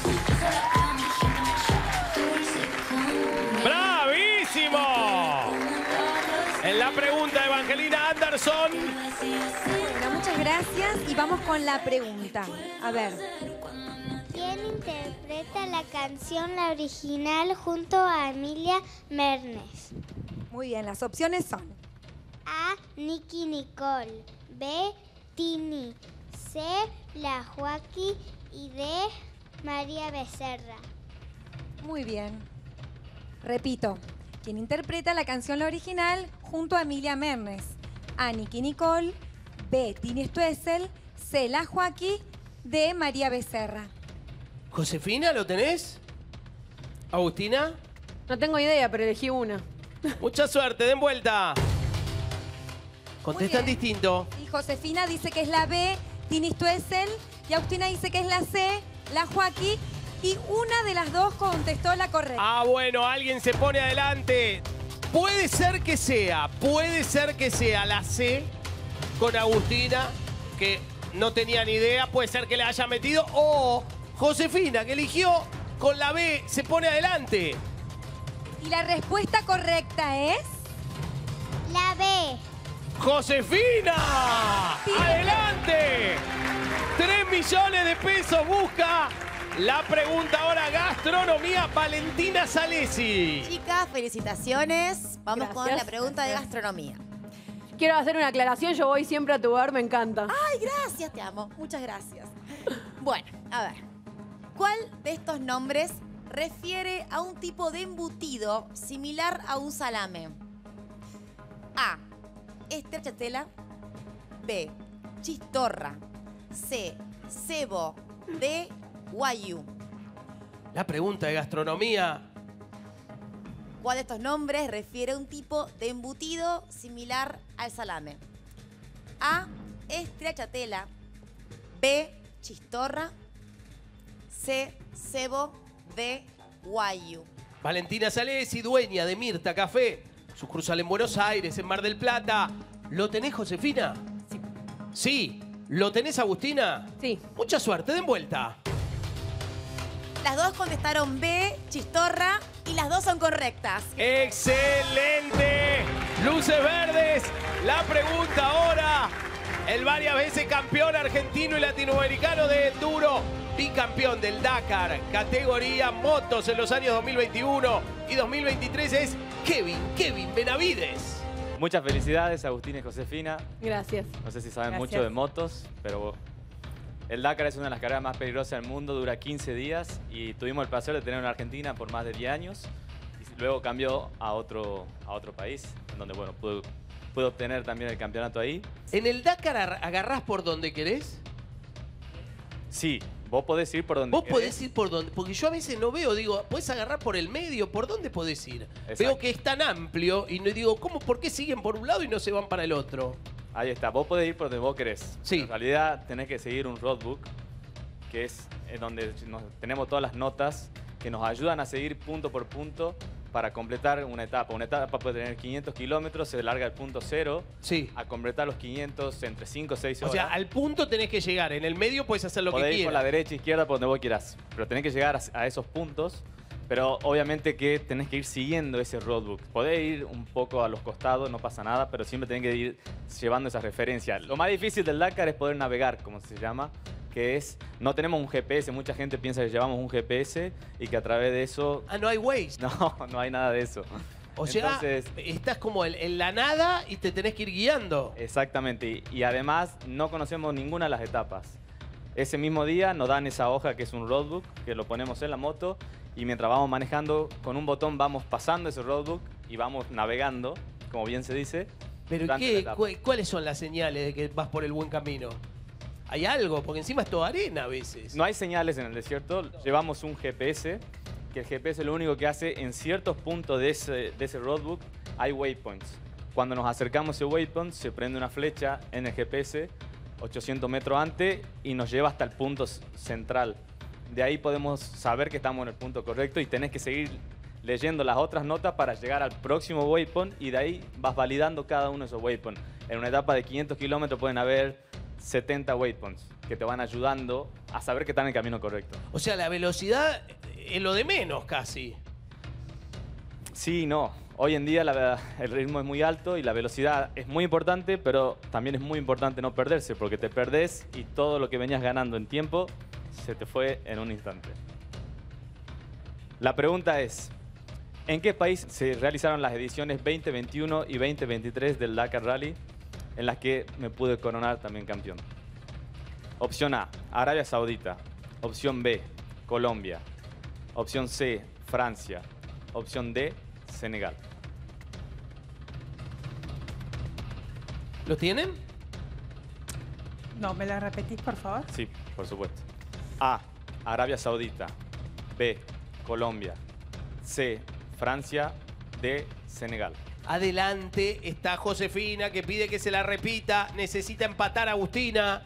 Speaker 1: ¡Bravísimo! En la pregunta, Evangelina Anderson.
Speaker 11: Bueno, muchas gracias y vamos con la pregunta. A ver.
Speaker 18: ¿Quién interpreta la canción La Original junto a Emilia Mernes?
Speaker 11: Muy bien, las opciones son
Speaker 18: A. Nicky Nicole. B. Tini. C. La Joaquí. Y D. María Becerra.
Speaker 11: muy bien. Repito, quien interpreta la canción La Original junto a Emilia Mernes. A. Nicky Nicole. B. Tini Stoessel. C. La Joaquí. D. María Becerra.
Speaker 1: ¿Josefina, lo tenés? ¿Agustina?
Speaker 5: No tengo idea, pero elegí una.
Speaker 1: Mucha suerte, den vuelta. Contestan distinto.
Speaker 11: Y Josefina dice que es la B, Tini Stoessel. Y Agustina dice que es la C, la Joaquí. Y una de las dos contestó la correcta.
Speaker 1: Ah, bueno, alguien se pone adelante. Puede ser que sea la C con Agustina, que no tenía ni idea. Puede ser que le haya metido. O Josefina, que eligió con la B, se pone adelante.
Speaker 11: Y la respuesta correcta es...
Speaker 18: La B.
Speaker 1: ¡Josefina! ¡Adelante! 3 millones de pesos busca la pregunta ahora gastronomía, Valentina Salesi.
Speaker 21: Chicas, felicitaciones. Vamos con
Speaker 5: Gracias.
Speaker 21: la pregunta de gastronomía.
Speaker 5: Quiero hacer una aclaración, yo voy siempre a tu bar, me encanta.
Speaker 21: Ay, gracias, te amo. Muchas gracias. Bueno, a ver. ¿Cuál de estos nombres refiere a un tipo de embutido similar a un salame? A. Stracciatella. B. Chistorra. C. Cebo. D. Wagyu.
Speaker 1: La pregunta de gastronomía.
Speaker 21: ¿Cuál de estos nombres refiere a un tipo de embutido similar al salame? A. Stracciatella. B. Chistorra. C. Cebo. D. Wagyu.
Speaker 1: Valentina Salesi, dueña de Mirta Café, sucursal en Buenos Aires, en Mar del Plata. ¿Lo tenés, Josefina? Sí. ¿Sí? ¿Lo tenés, Agustina?
Speaker 5: Sí.
Speaker 1: Mucha suerte, den vuelta.
Speaker 21: Las dos contestaron B, Chistorra, y las dos son correctas.
Speaker 1: ¡Excelente! Luces verdes. La pregunta ahora. El varias veces campeón argentino y latinoamericano de enduro, bicampeón del Dakar, categoría motos en los años 2021 y 2023 es Kevin Benavides.
Speaker 2: Muchas felicidades, Agustín y Josefina.
Speaker 5: Gracias.
Speaker 2: No sé si saben
Speaker 5: Gracias.
Speaker 2: mucho de motos, pero el Dakar es una de las carreras más peligrosas del mundo, dura 15 días y tuvimos el placer de tener en Argentina por más de 10 años y luego cambió a otro país, en donde bueno, pude obtener también el campeonato ahí.
Speaker 1: ¿En el Dakar agarrás por donde querés?
Speaker 2: Sí, vos podés ir por donde
Speaker 1: Vos
Speaker 2: querés.
Speaker 1: podés ir por donde, porque yo a veces no veo, digo, podés agarrar por el medio, ¿por dónde podés ir?
Speaker 2: Exacto.
Speaker 1: Veo que es tan amplio y no digo, ¿por qué siguen por un lado y no se van para el otro?
Speaker 2: Ahí está, vos podés ir por donde vos querés.
Speaker 1: Sí.
Speaker 2: En realidad tenés que seguir un roadbook, que es donde tenemos todas las notas que nos ayudan a seguir punto por punto para completar una etapa. Una etapa puede tener 500 kilómetros, se larga el punto 0.
Speaker 1: Sí.
Speaker 2: A completar los 500 entre 5 o 6 horas.
Speaker 1: O sea, al punto tenés que llegar, en el medio puedes hacer lo que
Speaker 2: Podés ir
Speaker 1: quieras.
Speaker 2: por la derecha, izquierda, por donde vos quieras. Pero tenés que llegar a esos puntos. Pero obviamente que tenés que ir siguiendo ese roadbook. Podés ir un poco a los costados, no pasa nada, pero siempre tenés que ir llevando esa referencia. Lo más difícil del Dakar es poder navegar, como se llama, que es, no tenemos un GPS. Mucha gente piensa que llevamos un GPS y que a través de eso...
Speaker 1: Ah, no hay Waze.
Speaker 2: No hay nada de eso.
Speaker 1: O sea,
Speaker 2: Entonces,
Speaker 1: estás como en la nada y te tenés que ir guiando.
Speaker 2: exactamente. Y además no conocemos ninguna de las etapas. Ese mismo día nos dan esa hoja que es un roadbook, que lo ponemos en la moto y mientras vamos manejando, con un botón vamos pasando ese roadbook y vamos navegando, como bien se dice.
Speaker 1: Pero
Speaker 2: durante la etapa.
Speaker 1: ¿cuáles son las señales de que vas por el buen camino? ¿Hay algo? Porque encima es toda arena a veces.
Speaker 2: No hay señales en el desierto. Llevamos un GPS, que el GPS lo único que hace en ciertos puntos de ese roadbook hay waypoints. Cuando nos acercamos a ese waypoint se prende una flecha en el GPS 800 metros antes y nos lleva hasta el punto central. De ahí podemos saber que estamos en el punto correcto y tenés que seguir leyendo las otras notas para llegar al próximo waypoint y de ahí vas validando cada uno de esos waypoints. En una etapa de 500 kilómetros pueden haber 70 waypoints que te van ayudando a saber que están en el camino correcto.
Speaker 1: O sea, la velocidad es lo de menos casi.
Speaker 2: Sí, no. Hoy en día el ritmo es muy alto y la velocidad es muy importante, pero también es muy importante no perderse, porque te perdés y todo lo que venías ganando en tiempo se te fue en un instante. La pregunta es, ¿en qué país se realizaron las ediciones 2021 y 2023 del Dakar Rally en las que me pude coronar también campeón? Opción A, Arabia Saudita. Opción B, Colombia. Opción C, Francia. Opción D, Senegal.
Speaker 1: ¿Lo tienen?
Speaker 3: No, ¿me la repetís, por favor?
Speaker 2: Sí, por supuesto. A, Arabia Saudita. B, Colombia. C, Francia. D, Senegal.
Speaker 1: Adelante está Josefina, que pide que se la repita. Necesita empatar a Agustina.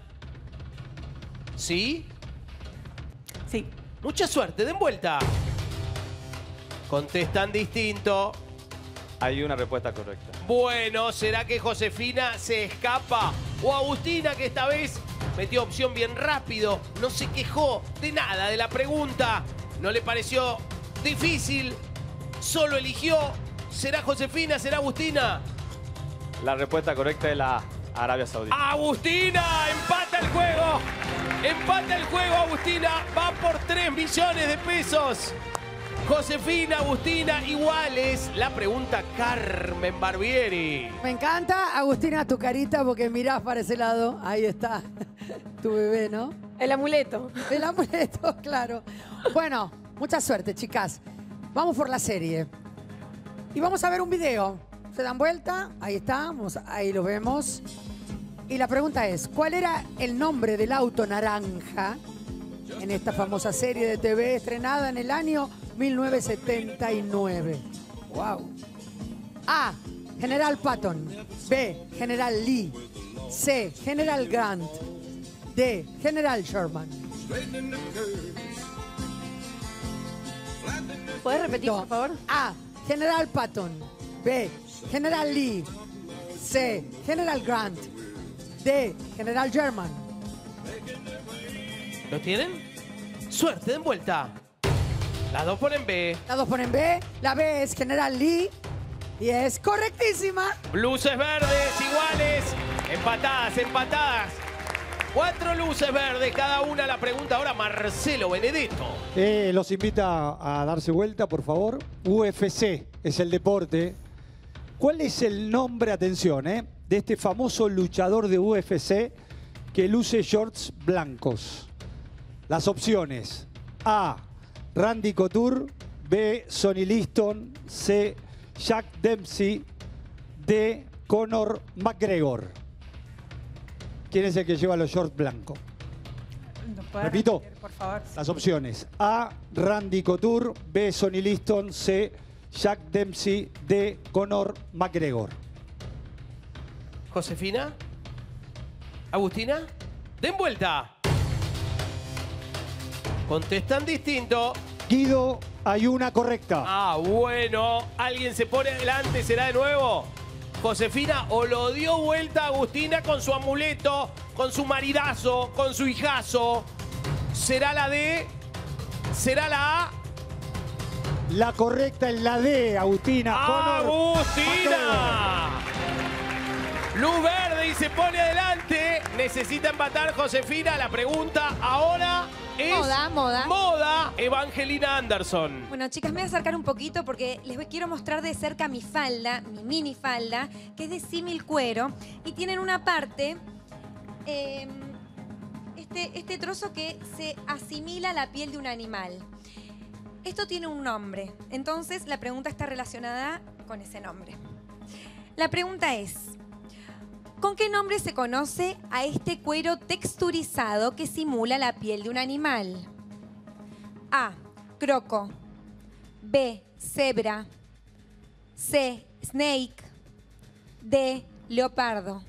Speaker 1: ¿Sí?
Speaker 3: Sí.
Speaker 1: Mucha suerte, den vuelta. Contestan distinto.
Speaker 2: Hay una respuesta correcta.
Speaker 1: Bueno, ¿será que Josefina se escapa? O Agustina, que esta vez metió opción bien rápido. No se quejó de nada de la pregunta. No le pareció difícil. Solo eligió. ¿Será Josefina? ¿Será Agustina?
Speaker 2: La respuesta correcta es la A, Arabia Saudita.
Speaker 1: ¡Agustina! ¡Empata el juego! ¡Empata el juego, Agustina! Va por 3 millones de pesos. Josefina, Agustina, iguales. La pregunta Carmen Barbieri.
Speaker 19: Me encanta, Agustina, tu carita, porque mirás para ese lado. Ahí está tu bebé, ¿no?
Speaker 5: El amuleto.
Speaker 19: El amuleto, claro. Bueno, mucha suerte, chicas. Vamos por la serie. Y vamos a ver un video. Se dan vuelta, ahí estamos, ahí lo vemos. Y la pregunta es, ¿cuál era el nombre del auto naranja en esta famosa serie de TV estrenada en el año 1979? Wow. A, General Patton. B, General Lee. C, General Grant. D, General Sherman.
Speaker 5: ¿Puedes repetir, por favor?
Speaker 19: A, General Patton. B, General Lee. C, General Grant. D, General Sherman.
Speaker 1: ¿Lo tienen? Suerte, den vuelta. Las dos ponen B.
Speaker 19: Las dos ponen B. La B es General Lee. Y es correctísima.
Speaker 1: Luces verdes iguales. Empatadas, empatadas. 4 luces verdes cada una. La pregunta ahora Marcelo Benedetto.
Speaker 20: Los invita a darse vuelta, por favor. UFC es el deporte. ¿Cuál es el nombre, atención, de este famoso luchador de UFC que luce shorts blancos? Las opciones: A, Randy Couture. B, Sonny Liston. C, Jack Dempsey. D, Conor McGregor. ¿Quién es el que lleva los shorts blancos? Repito,
Speaker 3: repetir, por favor.
Speaker 20: las opciones: A, Randy Couture. B, Sonny Liston. C, Jack Dempsey. D, Conor McGregor.
Speaker 1: Josefina. Agustina. Den vuelta. Contestan distinto.
Speaker 20: Guido, hay una correcta.
Speaker 1: Ah, bueno. ¿Alguien se pone adelante? ¿Será de nuevo? Josefina, o lo dio vuelta a Agustina con su amuleto, con su maridazo, con su hijazo. ¿Será la D? ¿Será la A?
Speaker 20: La correcta es la D, Agustina.
Speaker 1: ¡Agustina! Luz verde y se pone adelante. Necesita empatar Josefina. La pregunta ahora es... Moda, Evangelina Anderson.
Speaker 11: Bueno, chicas, me voy a acercar un poquito porque quiero mostrar de cerca mi falda, mi mini falda, que es de símil cuero. Y tienen una parte, este trozo que se asimila a la piel de un animal. Esto tiene un nombre, entonces la pregunta está relacionada con ese nombre. La pregunta es, ¿con qué nombre se conoce a este cuero texturizado que simula la piel de un animal? A, croco. B, cebra. C, snake. D, leopardo.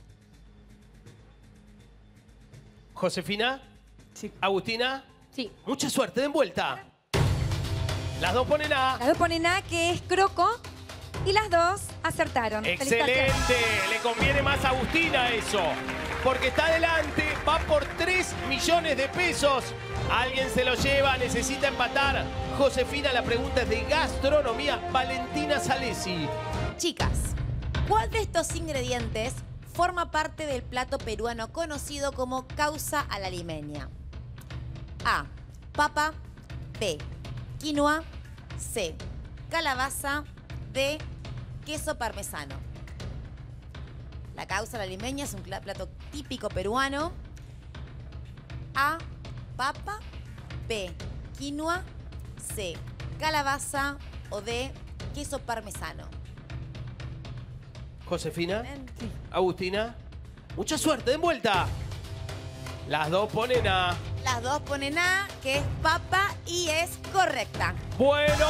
Speaker 1: Josefina.
Speaker 5: Sí.
Speaker 1: Agustina.
Speaker 5: Sí.
Speaker 1: Mucha suerte, den vuelta. Las dos ponen A.
Speaker 11: Las dos ponen A, que es croco, y las dos acertaron.
Speaker 1: ¡Excelente! Le conviene más a Agustina eso. Porque está adelante, va por 3 millones de pesos. Alguien se lo lleva, necesita empatar. Josefina, la pregunta es de gastronomía. Valentina Salesi.
Speaker 21: Chicas, ¿cuál de estos ingredientes forma parte del plato peruano conocido como causa a la limeña? A, papa. B, quinoa. C, calabaza, D, queso parmesano. La causa la limeña es un plato típico peruano. A, papa, B, quinoa, C, calabaza o D, queso parmesano.
Speaker 1: Josefina, Agustina, mucha suerte, den vuelta. Las dos ponen A.
Speaker 21: Las dos ponen A, que es papa y es correcta.
Speaker 1: Bueno.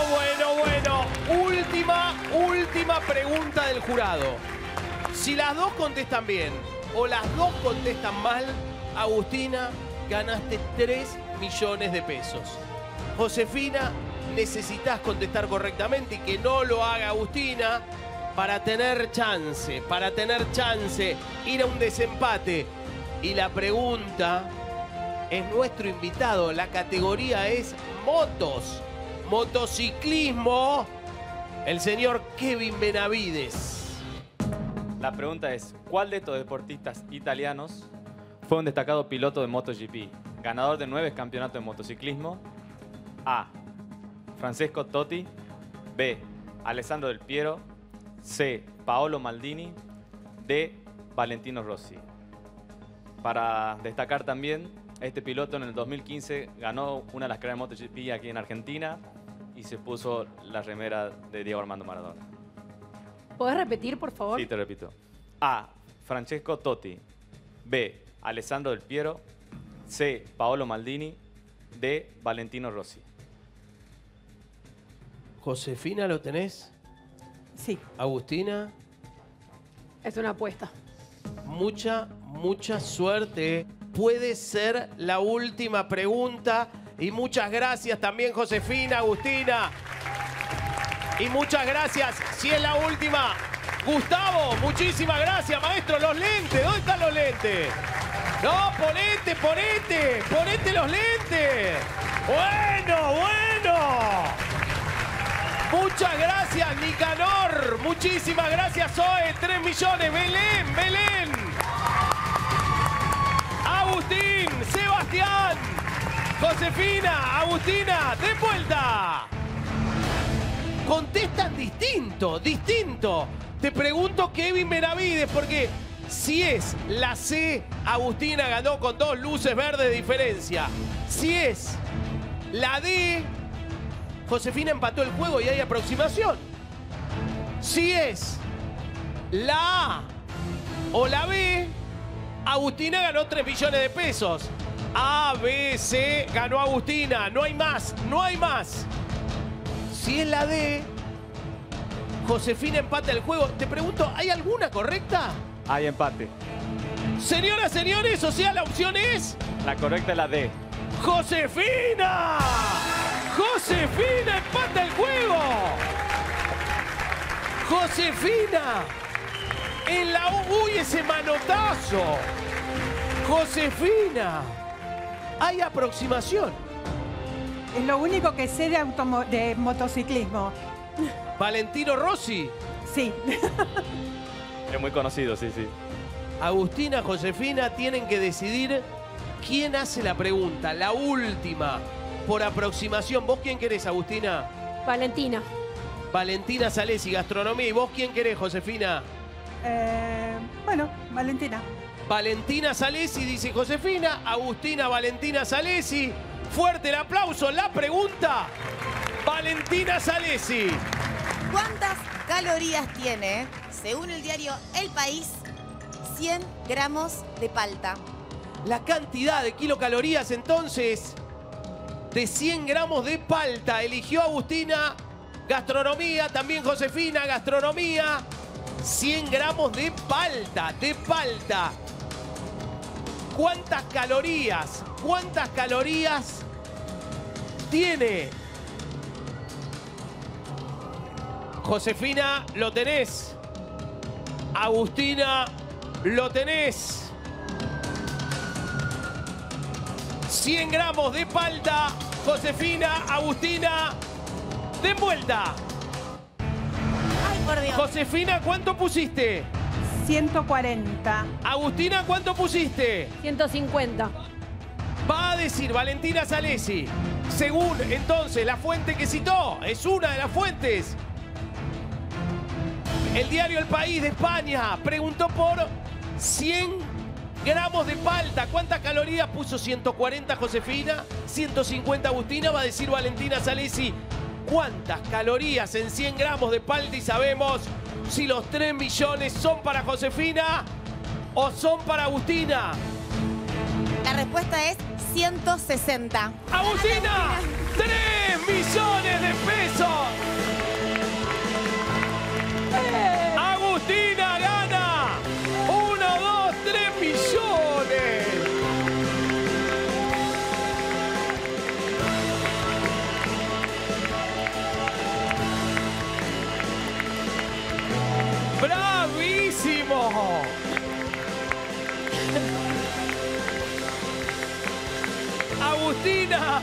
Speaker 1: Última pregunta del jurado. Si las dos contestan bien o las dos contestan mal, Agustina, ganaste 3 millones de pesos. Josefina, necesitas contestar correctamente y que no lo haga Agustina para tener chance, ir a un desempate. Y la pregunta es nuestro invitado, la categoría es motos, motociclismo, el señor Kevin Benavides.
Speaker 2: La pregunta es, ¿cuál de estos deportistas italianos fue un destacado piloto de MotoGP? Ganador de 9 campeonatos de motociclismo. A, Francesco Totti. B, Alessandro Del Piero. C, Paolo Maldini. D, Valentino Rossi. Para destacar también, este piloto en el 2015 ganó una de las carreras de MotoGP aquí en Argentina y se puso la remera de Diego Armando Maradona.
Speaker 5: ¿Podés repetir, por favor?
Speaker 2: Sí, te repito. A, Francesco Totti. B, Alessandro Del Piero. C, Paolo Maldini. D, Valentino Rossi.
Speaker 1: Josefina, ¿lo tenés?
Speaker 3: Sí.
Speaker 1: Agustina.
Speaker 5: Es una apuesta.
Speaker 1: Mucha suerte. Puede ser la última pregunta. Y muchas gracias también, Josefina, Agustina. Y muchas gracias, si es la última. Gustavo, muchísimas gracias, maestro. Los lentes, ¿dónde están los lentes? No, ponete los lentes. Bueno. Muchas gracias, Nicanor. Muchísimas gracias, Zoe. 3 millones. Belén. Agustín, Sebastián, Josefina, Agustina, de vuelta. Contestan distinto. Te pregunto, Kevin Benavides, porque si es la C, Agustina ganó con 2 luces verdes de diferencia. Si es la D, Josefina empató el juego y hay aproximación. Si es la A o la B, Agustina ganó 3 millones de pesos. A, B, C, ganó Agustina. No hay más. Si es la D, Josefina empata el juego. Te pregunto, ¿hay alguna correcta?
Speaker 2: Hay empate.
Speaker 1: Señoras, señores, o sea, la opción es...
Speaker 2: La correcta es la D.
Speaker 1: ¡Josefina! ¡Josefina empata el juego! ¡Josefina! En la... ¡Uy, ese manotazo! ¡Josefina! Hay aproximación.
Speaker 3: Es lo único que sé de motociclismo.
Speaker 1: ¿Valentino Rossi?
Speaker 3: Sí.
Speaker 2: Es muy conocido, sí.
Speaker 1: Agustina, Josefina tienen que decidir quién hace la pregunta, la última, por aproximación. ¿Vos quién querés, Agustina?
Speaker 5: Valentina.
Speaker 1: Valentina Salesi, gastronomía. ¿Y vos quién querés, Josefina?
Speaker 3: Valentina.
Speaker 1: Valentina Salesi, dice Josefina. Agustina, Valentina Salesi. Fuerte el aplauso. La pregunta, Valentina Salesi.
Speaker 21: ¿Cuántas calorías tiene, según el diario El País, 100 gramos de palta?
Speaker 1: La cantidad de kilocalorías, entonces, de 100 gramos de palta. Eligió Agustina, gastronomía. También Josefina, gastronomía. 100 gramos de palta, ¿Cuántas calorías tiene? Josefina, lo tenés. Agustina, lo tenés. 100 gramos de palta. Josefina, Agustina, de vuelta.
Speaker 21: Ay, por Dios.
Speaker 1: Josefina, ¿cuánto pusiste?
Speaker 3: 140.
Speaker 1: Agustina, ¿cuánto pusiste?
Speaker 5: 150.
Speaker 1: Va a decir Valentina Salesi según entonces la fuente que citó, es una de las fuentes. El diario El País de España preguntó por 100 gramos de palta. ¿Cuántas calorías puso? 140 Josefina, 150 Agustina. Va a decir Valentina Salesi cuántas calorías en 100 gramos de palta y sabemos si los 3 millones son para Josefina o son para Agustina.
Speaker 21: La respuesta es 160.
Speaker 1: ¡Agustina! ¡3 millones de pesos! ¡Agustina gana! 1, 2, 3 millones. ¡Bravísimo! Agustina.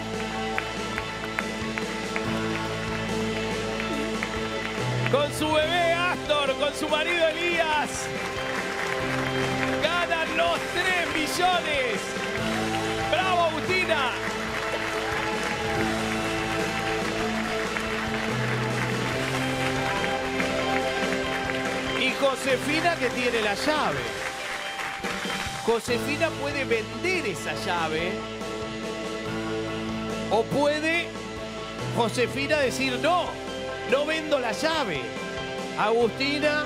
Speaker 1: Con su bebé Astor, con su marido Elías. Ganan los 3 millones. ¡Bravo, Agustina! Y Josefina que tiene la llave. Josefina puede vender esa llave. O puede Josefina decir no, no vendo la llave. Agustina,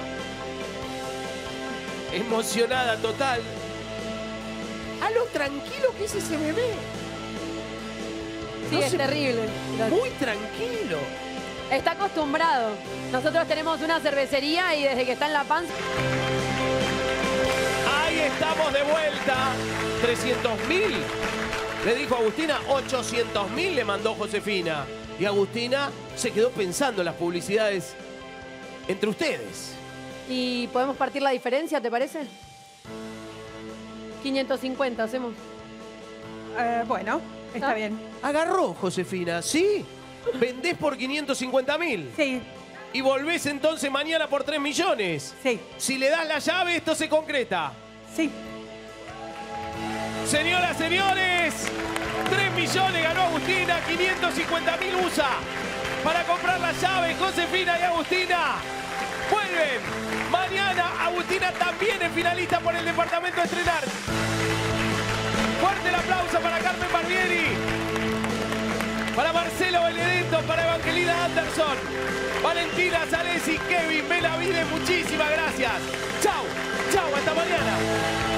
Speaker 1: emocionada total. A lo tranquilo que es ese bebé.
Speaker 5: Sí,
Speaker 1: No
Speaker 5: es
Speaker 1: se-
Speaker 5: terrible.
Speaker 1: Muy tranquilo.
Speaker 5: Está acostumbrado. Nosotros tenemos una cervecería y desde que está en la panza...
Speaker 1: Ahí estamos de vuelta. 300.000. Le dijo Agustina, 800.000 le mandó Josefina. Y Agustina se quedó pensando en las publicidades entre ustedes.
Speaker 5: ¿Y podemos partir la diferencia, te parece? 550 hacemos.
Speaker 3: Bueno, está bien.
Speaker 1: Agarró Josefina, ¿sí? ¿Vendés por 550.000?
Speaker 3: Sí.
Speaker 1: ¿Y volvés entonces mañana por 3 millones?
Speaker 3: Sí.
Speaker 1: Si le das la llave, esto se concreta.
Speaker 3: Sí.
Speaker 1: Señoras, señores, 3 millones ganó Agustina, 550.000 usa para comprar la llave. Josefina y Agustina vuelven. Mañana Agustina también es finalista por el departamento de estrenar. Fuerte el aplauso para Carmen Barbieri, para Marcelo Benedetto, para Evangelina Anderson, Valentina Salesi, Kevin Belavide, muchísimas gracias. Chau, chau, hasta mañana.